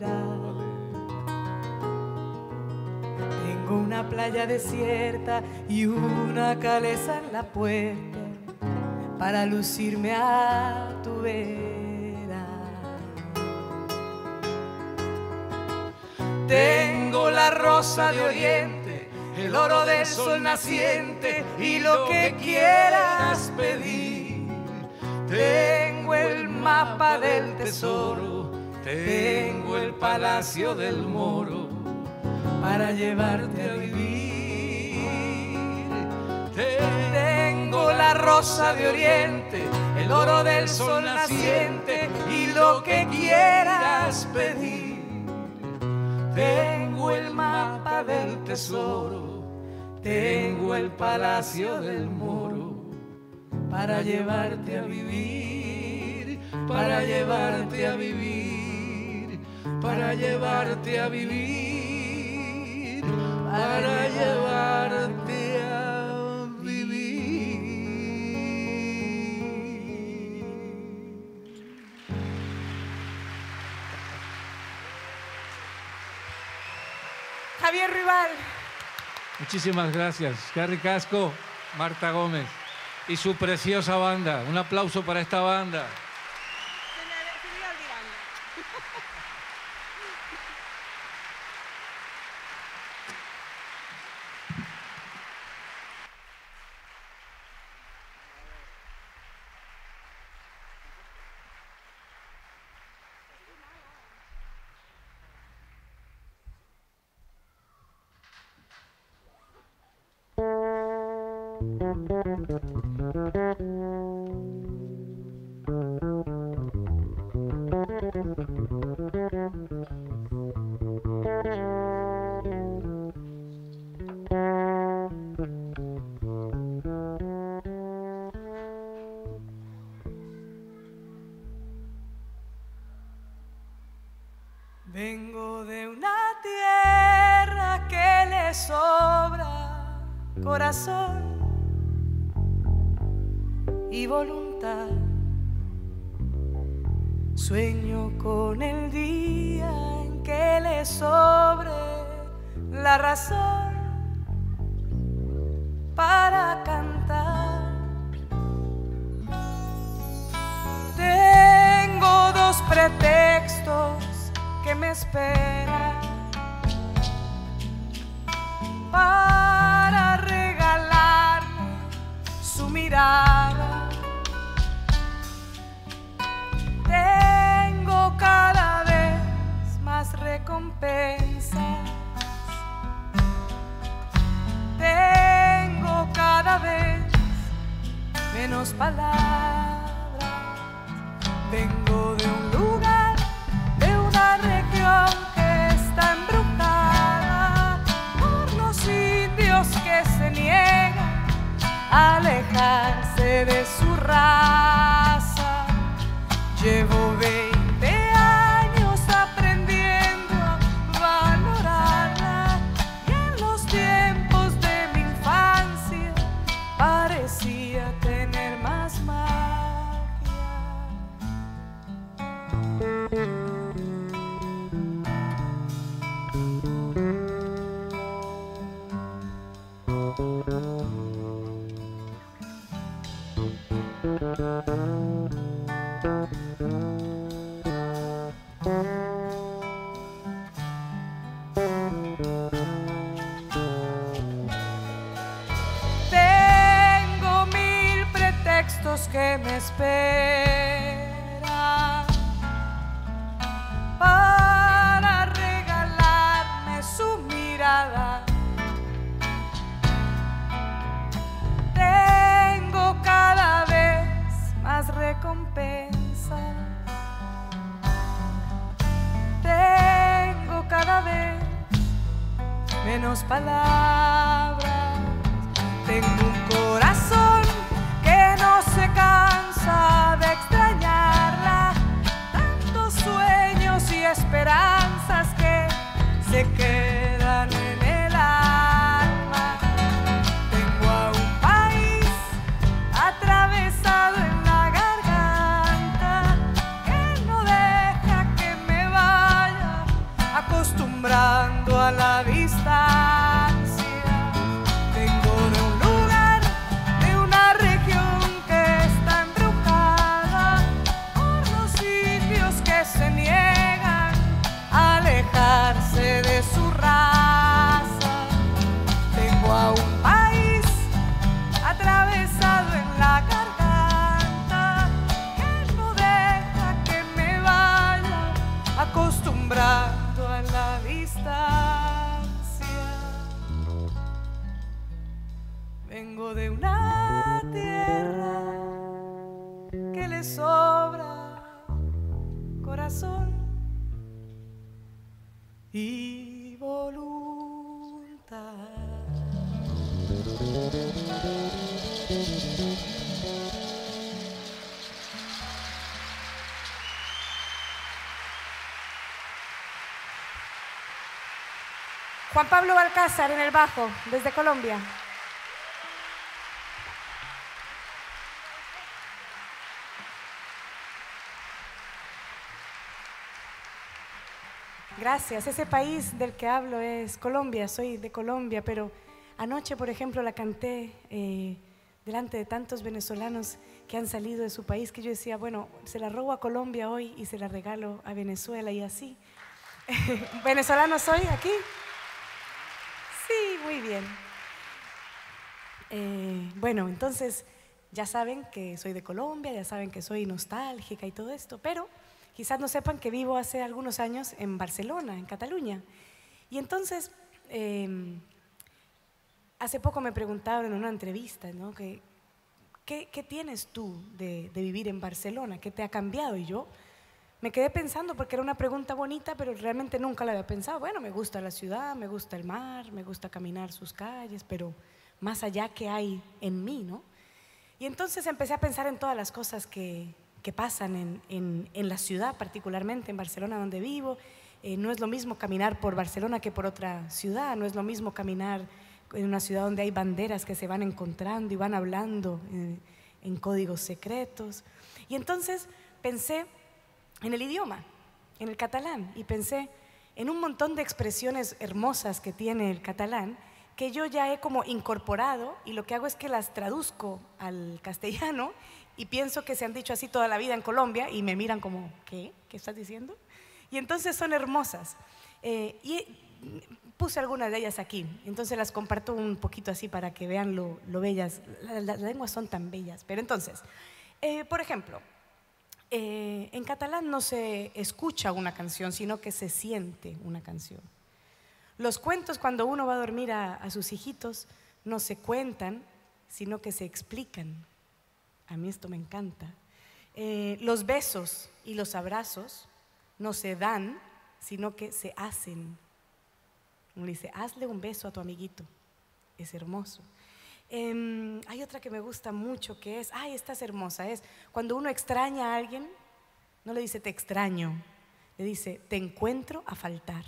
Tengo una playa desierta y una caleza en la puerta para lucirme a tu vera. Tengo la rosa de oriente, el oro del sol naciente y lo que quieras pedir. Tengo el mapa del tesoro, tengo el palacio del moro para llevarte a vivir. Tengo la rosa de oriente, el oro del sol naciente y lo que quieras pedir. Tengo el mapa del tesoro, tengo el palacio del moro para llevarte a vivir, para llevarte a vivir, para llevarte a vivir, para llevarte a vivir. Javier Rival. Muchísimas gracias. Jerry Casco, Marta Gómez y su preciosa banda. Un aplauso para esta banda. Vengo de una tierra que le sobra corazón y voluntad. Sueño con el día en que le sobre la razón para cantar. Tengo dos pretextos que me esperan para regalarme su mirada. Tengo cada vez más recompensas, tengo cada vez menos palabras. Vengo de un lugar, de una región que está embrujada por los indios que se niegan a alejarse de su raza. Llevo veinte años aprendiendo a valorarla y en los tiempos de mi infancia parecía tener más magia. Tengo mil pretextos que me esperan para regalarme su mirada. Tengo cada vez más recompensas, tengo cada vez menos palabras. Tengo un corazón que no se cansa de extrañarla, tantos sueños y esperanzas que se quedan en el alma. Tengo a un país atravesado en la garganta que no deja que me vaya acostumbrando a la distancia. Vengo de un lugar, de una región que está embrujada por los indios que se niegan a alejarse de su raza. Tengo a un país atravesado en la garganta que no deja que me vaya acostumbrando a la distancia. Vengo de una tierra que le sobra corazón y voluntad. Juan Pablo Balcázar en el bajo, desde Colombia. Gracias. Ese país del que hablo es Colombia, soy de Colombia, pero anoche, por ejemplo, la canté eh, delante de tantos venezolanos que han salido de su país que yo decía, bueno, se la robo a Colombia hoy y se la regalo a Venezuela y así. ¿Venezolano soy aquí? Sí, muy bien. Eh, bueno, entonces ya saben que soy de Colombia, ya saben que soy nostálgica y todo esto, pero quizás no sepan que vivo hace algunos años en Barcelona, en Cataluña. Y entonces, eh, hace poco me preguntaron en una entrevista, ¿no? que, ¿qué, ¿qué tienes tú de, de vivir en Barcelona? ¿Qué te ha cambiado? Y yo me quedé pensando porque era una pregunta bonita, pero realmente nunca la había pensado. Bueno, me gusta la ciudad, me gusta el mar, me gusta caminar sus calles, pero más allá, ¿qué hay en mí, no? Y entonces empecé a pensar en todas las cosas que, que pasan en, en, en la ciudad, particularmente en Barcelona donde vivo. Eh, no es lo mismo caminar por Barcelona que por otra ciudad, no es lo mismo caminar en una ciudad donde hay banderas que se van encontrando y van hablando en, en códigos secretos. Y entonces pensé en el idioma, en el catalán, y pensé en un montón de expresiones hermosas que tiene el catalán que yo ya he como incorporado, y lo que hago es que las traduzco al castellano y pienso que se han dicho así toda la vida en Colombia y me miran como, ¿qué? ¿Qué estás diciendo? Y entonces son hermosas. Eh, y puse algunas de ellas aquí, entonces las comparto un poquito así para que vean lo, lo bellas. Las, las lenguas son tan bellas. Pero entonces, eh, por ejemplo, eh, en catalán no se escucha una canción, sino que se siente una canción. Los cuentos, cuando uno va a dormir a, a sus hijitos, no se cuentan, sino que se explican. A mí esto me encanta. Eh, los besos y los abrazos no se dan, sino que se hacen. Uno dice, hazle un beso a tu amiguito. Es hermoso. Eh, hay otra que me gusta mucho que es, ay, esta es hermosa, es cuando uno extraña a alguien, no le dice te extraño, le dice te encuentro a faltar.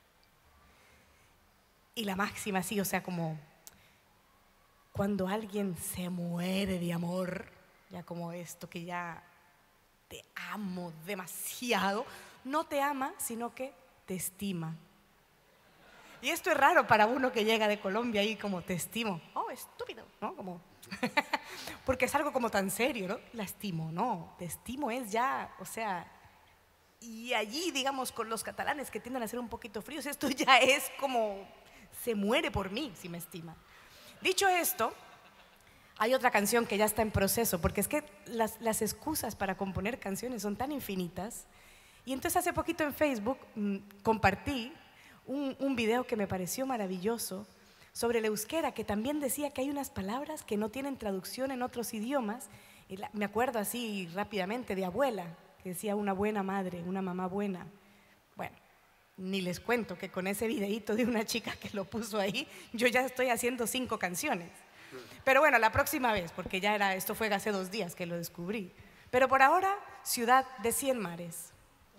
Y la máxima, sí, o sea, como cuando alguien se muere de amor, ya como esto que ya te amo demasiado, no te ama, sino que te estima. Y esto es raro para uno que llega de Colombia y como te estimo. Oh, estúpido, ¿no? Como porque es algo como tan serio, ¿no? La estimo, no, te estimo es ya, o sea, y allí, digamos, con los catalanes que tienden a ser un poquito fríos, esto ya es como, se muere por mí si me estima. Dicho esto, hay otra canción que ya está en proceso, porque es que las, las excusas para componer canciones son tan infinitas. Y entonces hace poquito en Facebook mmm, compartí un, un video que me pareció maravilloso sobre el euskera, que también decía que hay unas palabras que no tienen traducción en otros idiomas. Y la, me acuerdo así rápidamente de abuela, que decía una buena madre, una mamá buena. Bueno, ni les cuento que con ese videíto de una chica que lo puso ahí, yo ya estoy haciendo cinco canciones. Pero bueno, la próxima vez, porque ya era, esto fue hace dos días que lo descubrí. Pero por ahora, Ciudad de Cien Mares.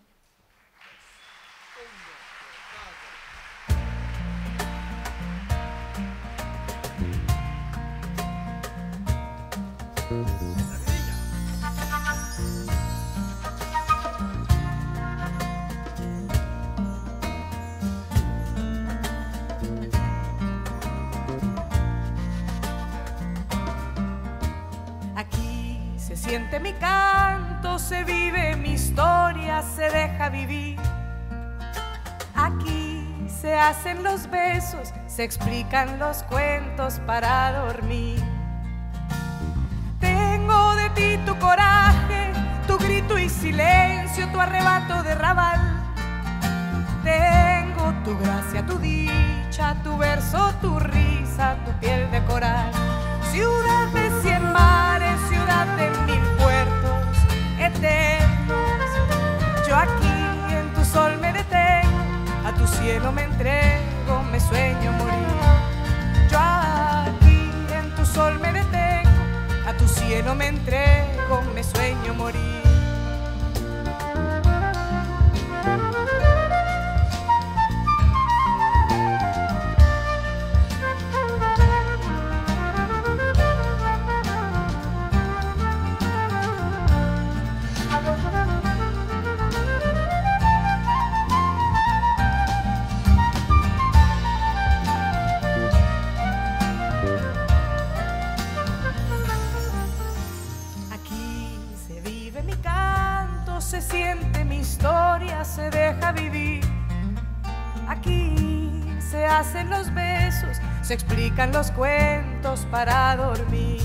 Se siente mi canto, se vive mi historia, se deja vivir. Aquí se hacen los besos, se explican los cuentos para dormir. Tengo de ti tu coraje, tu grito y silencio, tu arrebato de rabal. Tengo tu gracia, tu dicha, tu verso, tu risa, tu piel de coral. Ciudad de cien mares, ciudad de mil puertos eternos. Yo aquí en tu sol me detengo, a tu cielo me entrego, me sueño morir. Yo aquí en tu sol me detengo, a tu cielo me entrego, me sueño morir. Se siente mi historia, se deja vivir. Aquí se hacen los besos, se explican los cuentos para dormir.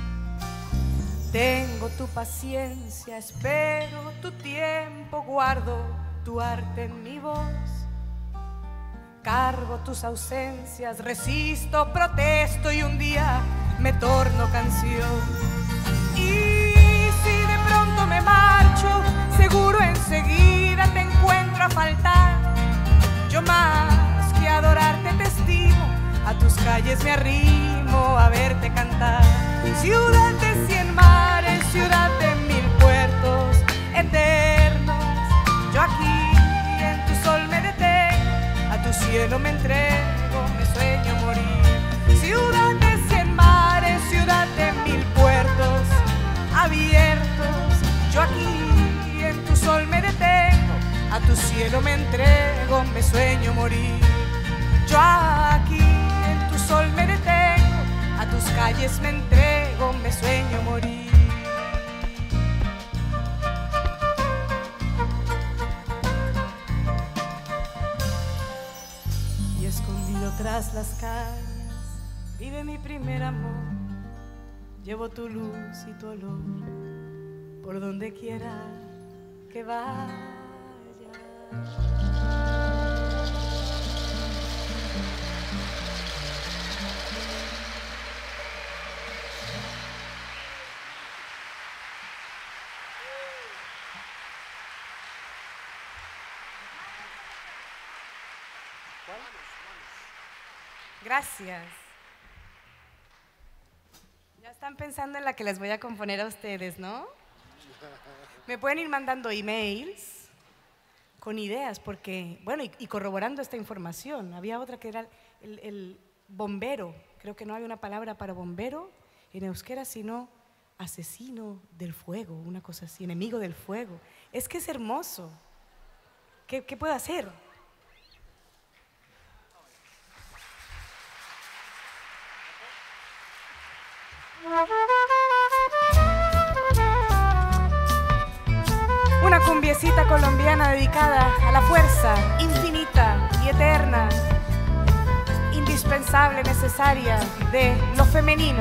Tengo tu paciencia, espero tu tiempo, guardo tu arte en mi voz. cargo tus ausencias, resisto, protesto y un día me torno canción. Y si de pronto me marcho, seguro enseguida te encuentro a faltar. Yo más que adorarte te estimo, a tus calles me arrimo a verte cantar. Ciudad de cien mares, ciudad de mil puertos eternos, yo aquí en tu sol me detengo, a tu cielo me entrego, me sueño morir. Ciudad de cien mares, ciudad de mil puertos abiertos, yo aquí en tu sol me detengo, a tu cielo me entrego, me sueño morir. Yo aquí en tu sol me detengo, a tus calles me entrego, me sueño morir. Y escondido tras las cañas vive mi primer amor. Llevo tu luz y tu olor por donde quiera que vaya. Gracias. Ya están pensando en la que les voy a componer a ustedes, ¿no? Me pueden ir mandando emails con ideas, porque, bueno, y, y corroborando esta información. Había otra que era el, el bombero. Creo que no había una palabra para bombero en euskera, sino asesino del fuego, una cosa así, enemigo del fuego. Es que es hermoso. ¿Qué, qué puedo hacer? Una cumbiecita colombiana dedicada a la fuerza infinita y eterna, indispensable, necesaria de lo femenino.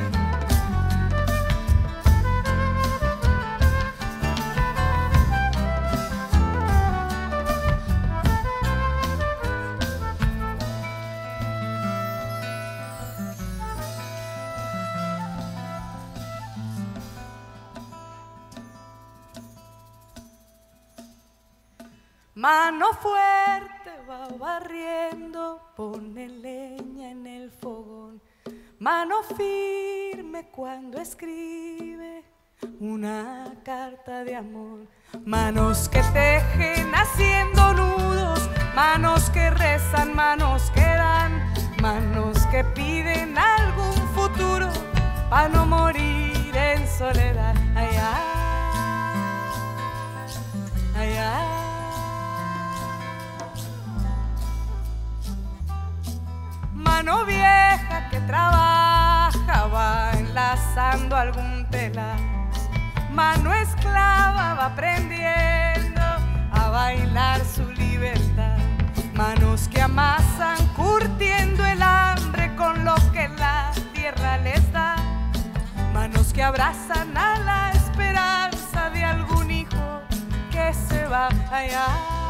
Mano fuerte va barriendo, pone leña en el fogón. Mano firme cuando escribe una carta de amor. Manos que tejen haciendo nudos, manos que rezan, manos que dan, manos que piden algún futuro para no morir en soledad. Ay, ay, ay, ay. Mano vieja que trabaja, va enlazando algún telar. Mano esclava va aprendiendo a bailar su libertad. Manos que amasan, curtiendo el hambre con lo que la tierra les da. Manos que abrazan a la esperanza de algún hijo que se va. Ay, ay,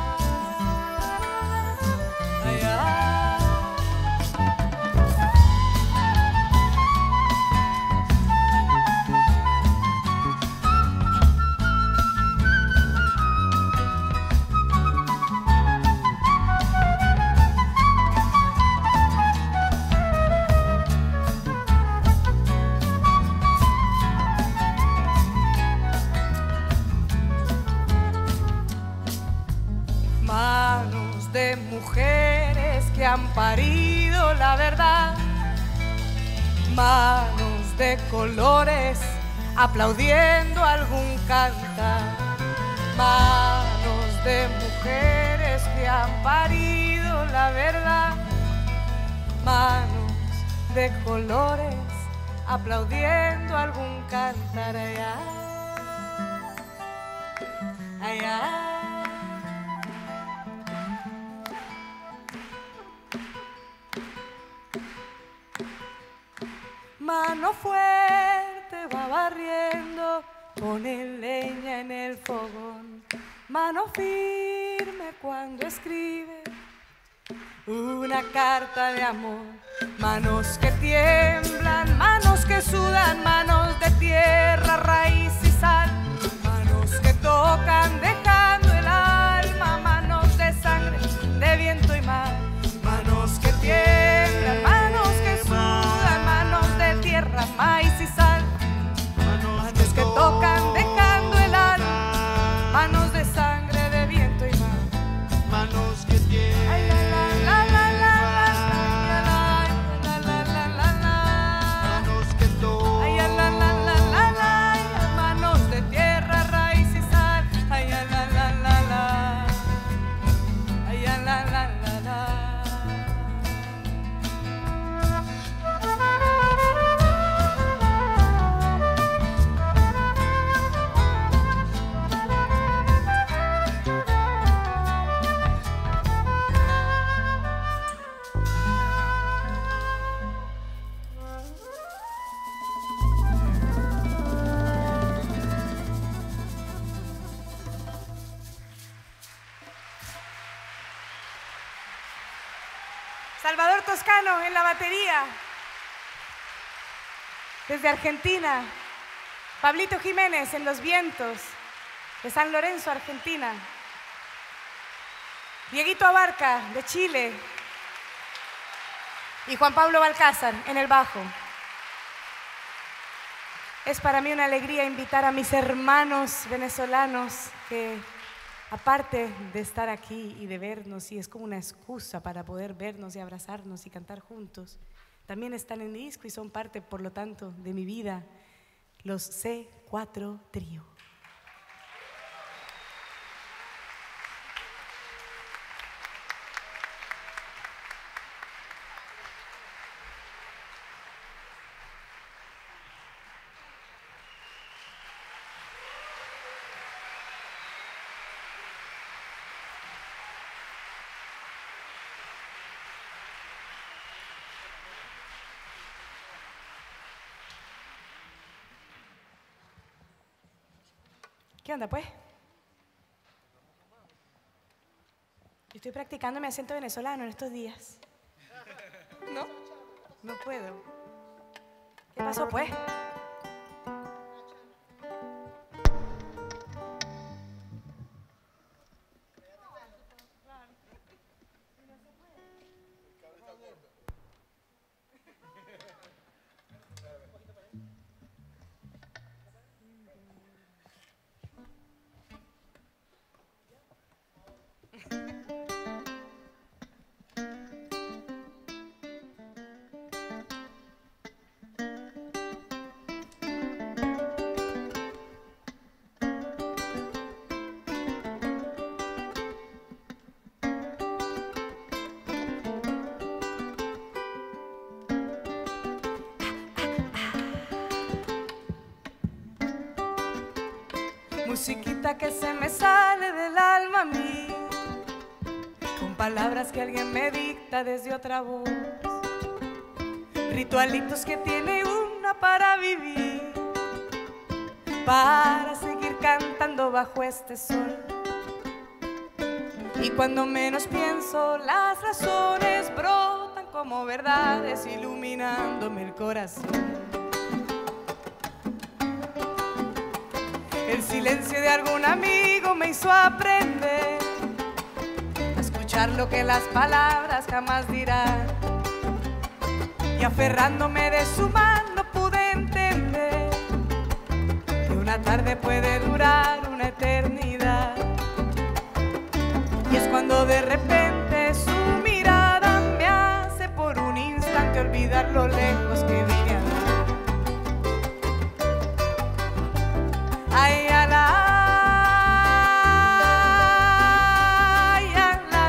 ay, ay. De mujeres que han parido la verdad, manos de colores aplaudiendo algún cantar, manos de mujeres que han parido la verdad, manos de colores aplaudiendo algún cantar. Ay, ay, ay, ay. Mano fuerte va barriendo, pone leña en el fogón. Mano firme cuando escribe una carta de amor. Manos que tiemblan, manos que sudan, manos de tierra, raíz y sal, manos que tocan dejando el alma, manos de sangre, de viento y mar, manos que tiemblan, manos que sudan, manos de tierra, maíz y sal, manos que tocan dejando el alma, manos de sangre, de viento y mar, manos que tiemblan. Ay, la, la, la, la, la. Salvador Toscano en la batería. Desde Argentina, Pablito Jiménez en los vientos, de San Lorenzo, Argentina. Dieguito Abarca, de Chile. Y Juan Pablo Balcázar en el bajo. Es para mí una alegría invitar a mis hermanos venezolanos que, aparte de estar aquí y de vernos, y es como una excusa para poder vernos y abrazarnos y cantar juntos, también están en mi disco y son parte, por lo tanto, de mi vida, los C cuatro Trío. ¿Qué onda, pues? Yo estoy practicando mi acento venezolano en estos días. ¿No? No puedo. ¿Qué pasó, pues? Musiquita que se me sale del alma a mí, con palabras que alguien me dicta desde otra voz, ritualitos que tiene una para vivir, para seguir cantando bajo este sol. Y cuando menos pienso, las razones brotan como verdades, iluminándome el corazón. El silencio de algún amigo me hizo aprender a escuchar lo que las palabras jamás dirán. Y aferrándome de su mano pude entender que una tarde puede durar una eternidad. Y es cuando de repente su mirada me hace por un instante olvidar lo lejos que vine a dar. Ay, a la, ay, a la,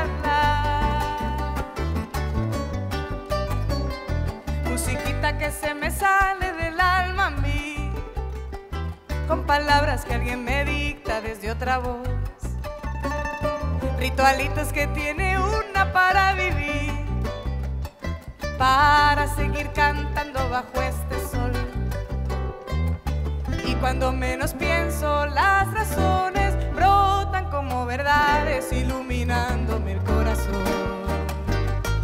la. Musiquita que se me sale del alma a mí, con palabras que alguien me dicta desde otra voz, ritualitos que tiene una para vivir, para seguir cantando bajo este sol. Y cuando menos pienso, las razones brotan como verdades, iluminándome el corazón.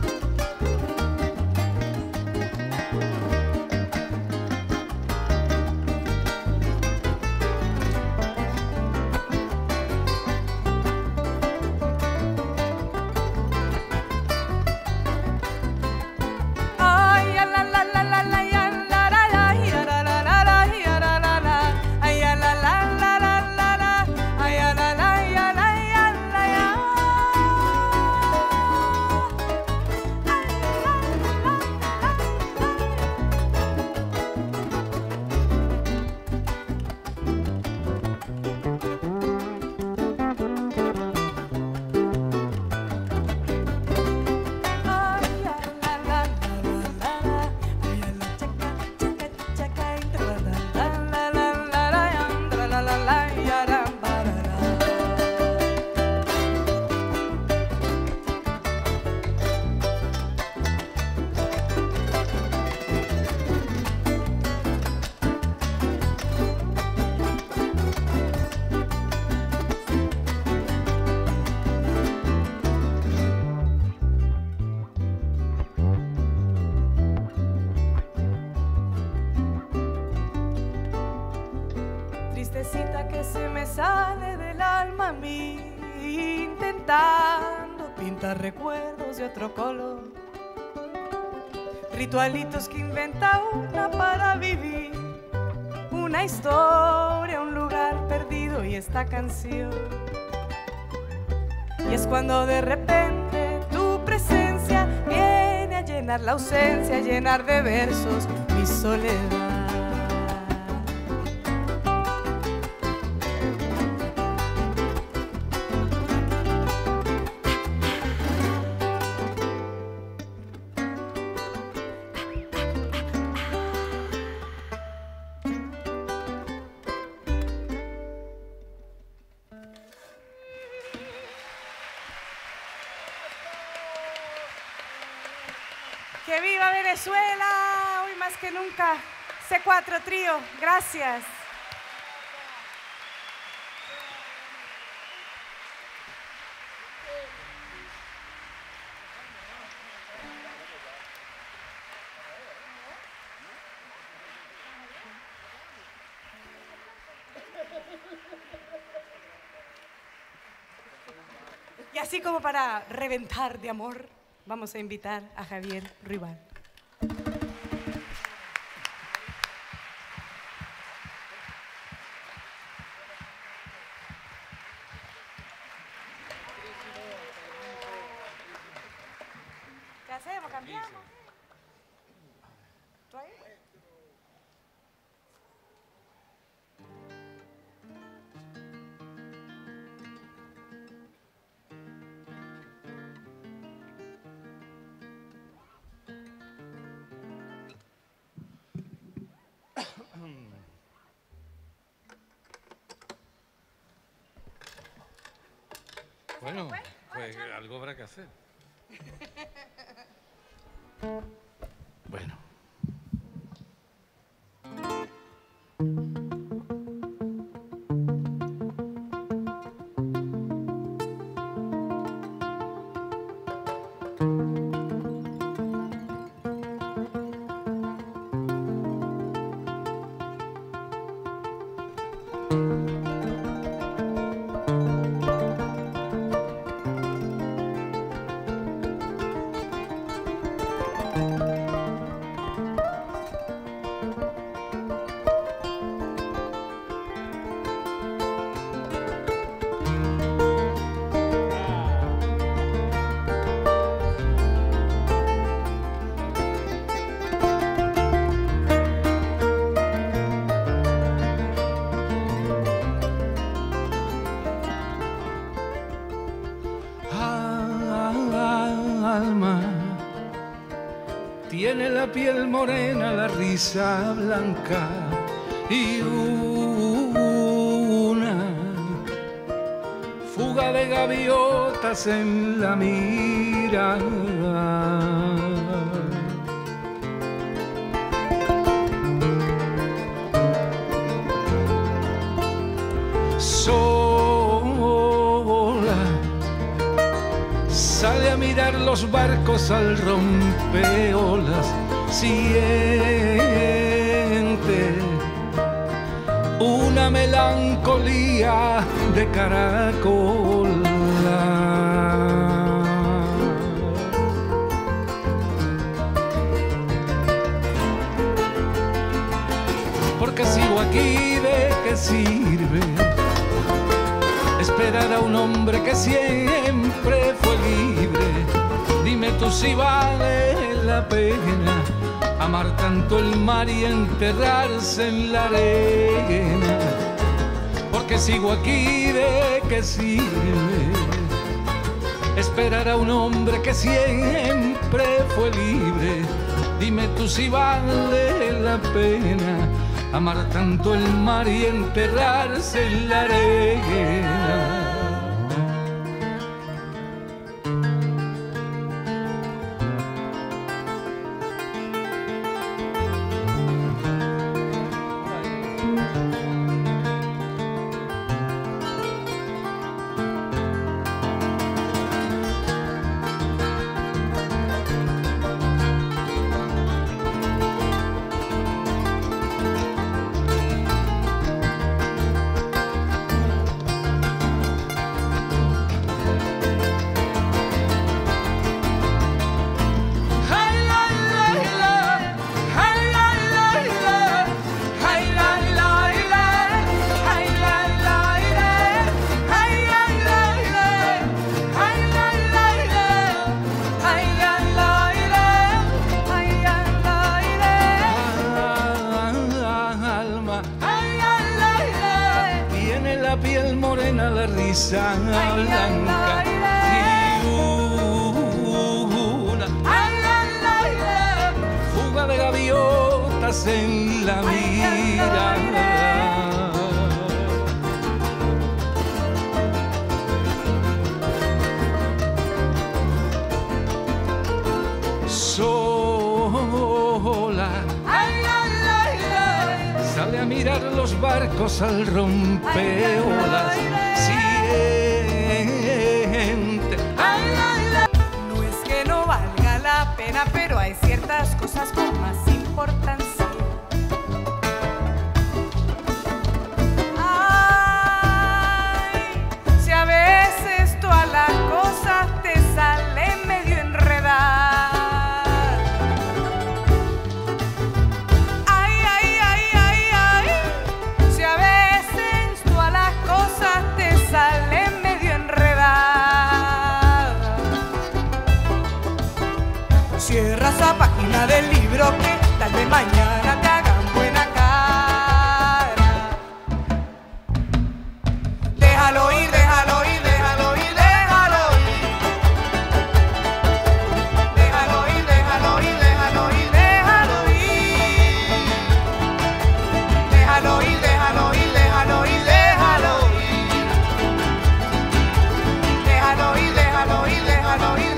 vocecita que se me sale del alma a mí, intentando pintar recuerdos de otro color, ritualitos que inventa una para vivir, una historia, un lugar perdido y esta canción. Y es cuando de repente tu presencia viene a llenar la ausencia, a llenar de versos mi soledad. ¡Que viva Venezuela! Hoy más que nunca, C cuatro Trío, gracias. Y así como para reventar de amor, vamos a invitar a Javier Ruibal. ¿Qué hacemos? ¿Cambiamos? ¿Tú ahí? Bueno, pues algo habrá que hacer. Bueno. Tiene la piel morena, la risa blanca y una fuga de gaviotas en la mirada. Sola sale a mirar los barcos al rompeolas, siente una melancolía de caracola. Porque sigo aquí, ¿de qué sirve esperar a un hombre que siempre fue libre? Dime tú si vale la pena amar tanto el mar y enterrarse en la arena. Porque sigo aquí, ¿de qué sirve esperar a un hombre que siempre fue libre? Dime tú si vale la pena amar tanto el mar y enterrarse en la arena. Ay, ay, ay, ay. Tiene la piel morena, la risa blanca. Y una ay, ay, ay, ay. Fuga de gaviotas en la mirada. Sola, ay, ay, ay, ay. Sale a mirar los barcos al rompeolas. Siente, ay, ay, ay. No es que no valga la pena, pero hay ciertas cosas con más importancia. Ay, si a veces toda la cosa te sale medio enredada. Ay, ay, ay, ay, ay. Si a veces toda la cosa te sale medio enredada. Cierra esa página del libro que tal vez mañana te hagan buena cara. Déjalo ir, déjalo ir, déjalo ir, déjalo ir. Déjalo ir, déjalo ir, déjalo ir, déjalo ir. Déjalo ir, déjalo ir, déjalo ir, déjalo ir. Déjalo ir, déjalo ir, déjalo ir, déjalo ir.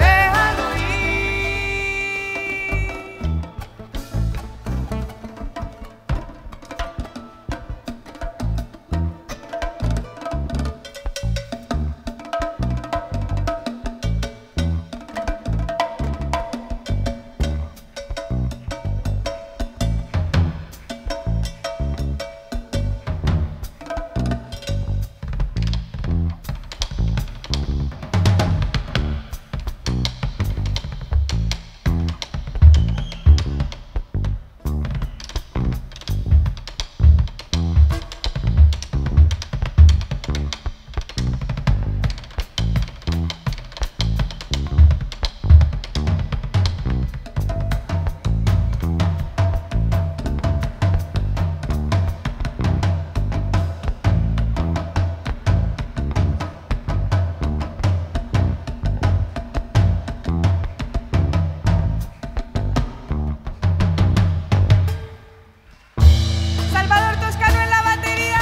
Salvador Toscano en la batería.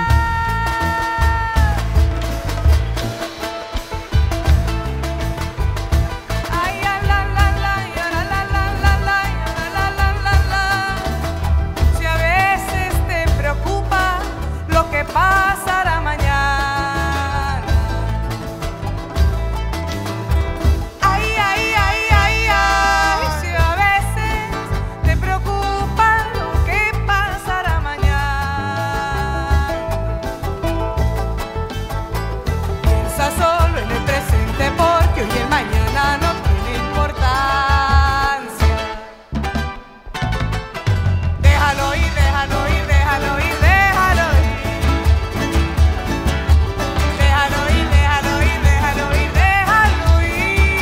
Ay, la la la la, la la la la la, la la la la. Si a veces te preocupa lo que pasará mañana. Ay, ay, ay, ay, ay. Si a veces te preocupa lo que pasará mañana. Piensa solo en el presente porque hoy y el mañana no tiene importancia. Déjalo ir, déjalo ir, déjalo ir, déjalo ir. Déjalo ir, déjalo ir, déjalo ir, déjalo ir.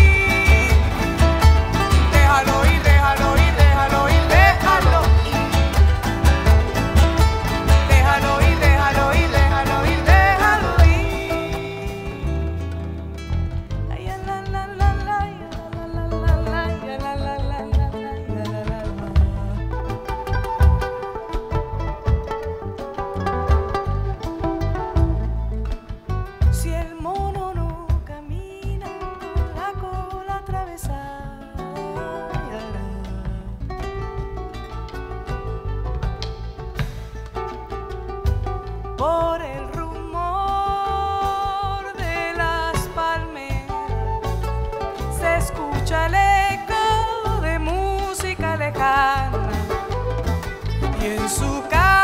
Déjalo ir, déjalo ir, déjalo ir, déjalo ir. Déjalo ir, déjalo ir, déjalo ir, déjalo ir. Ay, la la la la, la la la la, la la la la, la la la. Si el mono no camina con la cola atravesada, por el rumor de las palmeras se escucha el eco de música lejana y en su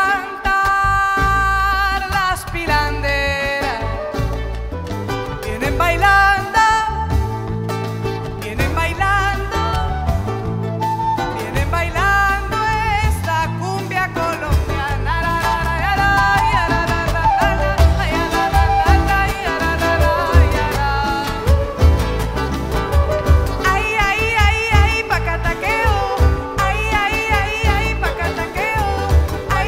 cantar las pilanderas vienen bailando, vienen bailando, vienen bailando esta cumbia colombiana. Ay, ay, ay, ay, pacataqueo. Ay, ay, ay, ay, pacataqueo. Ay,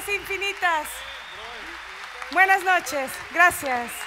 Gracias infinitas. Buenas noches. Gracias.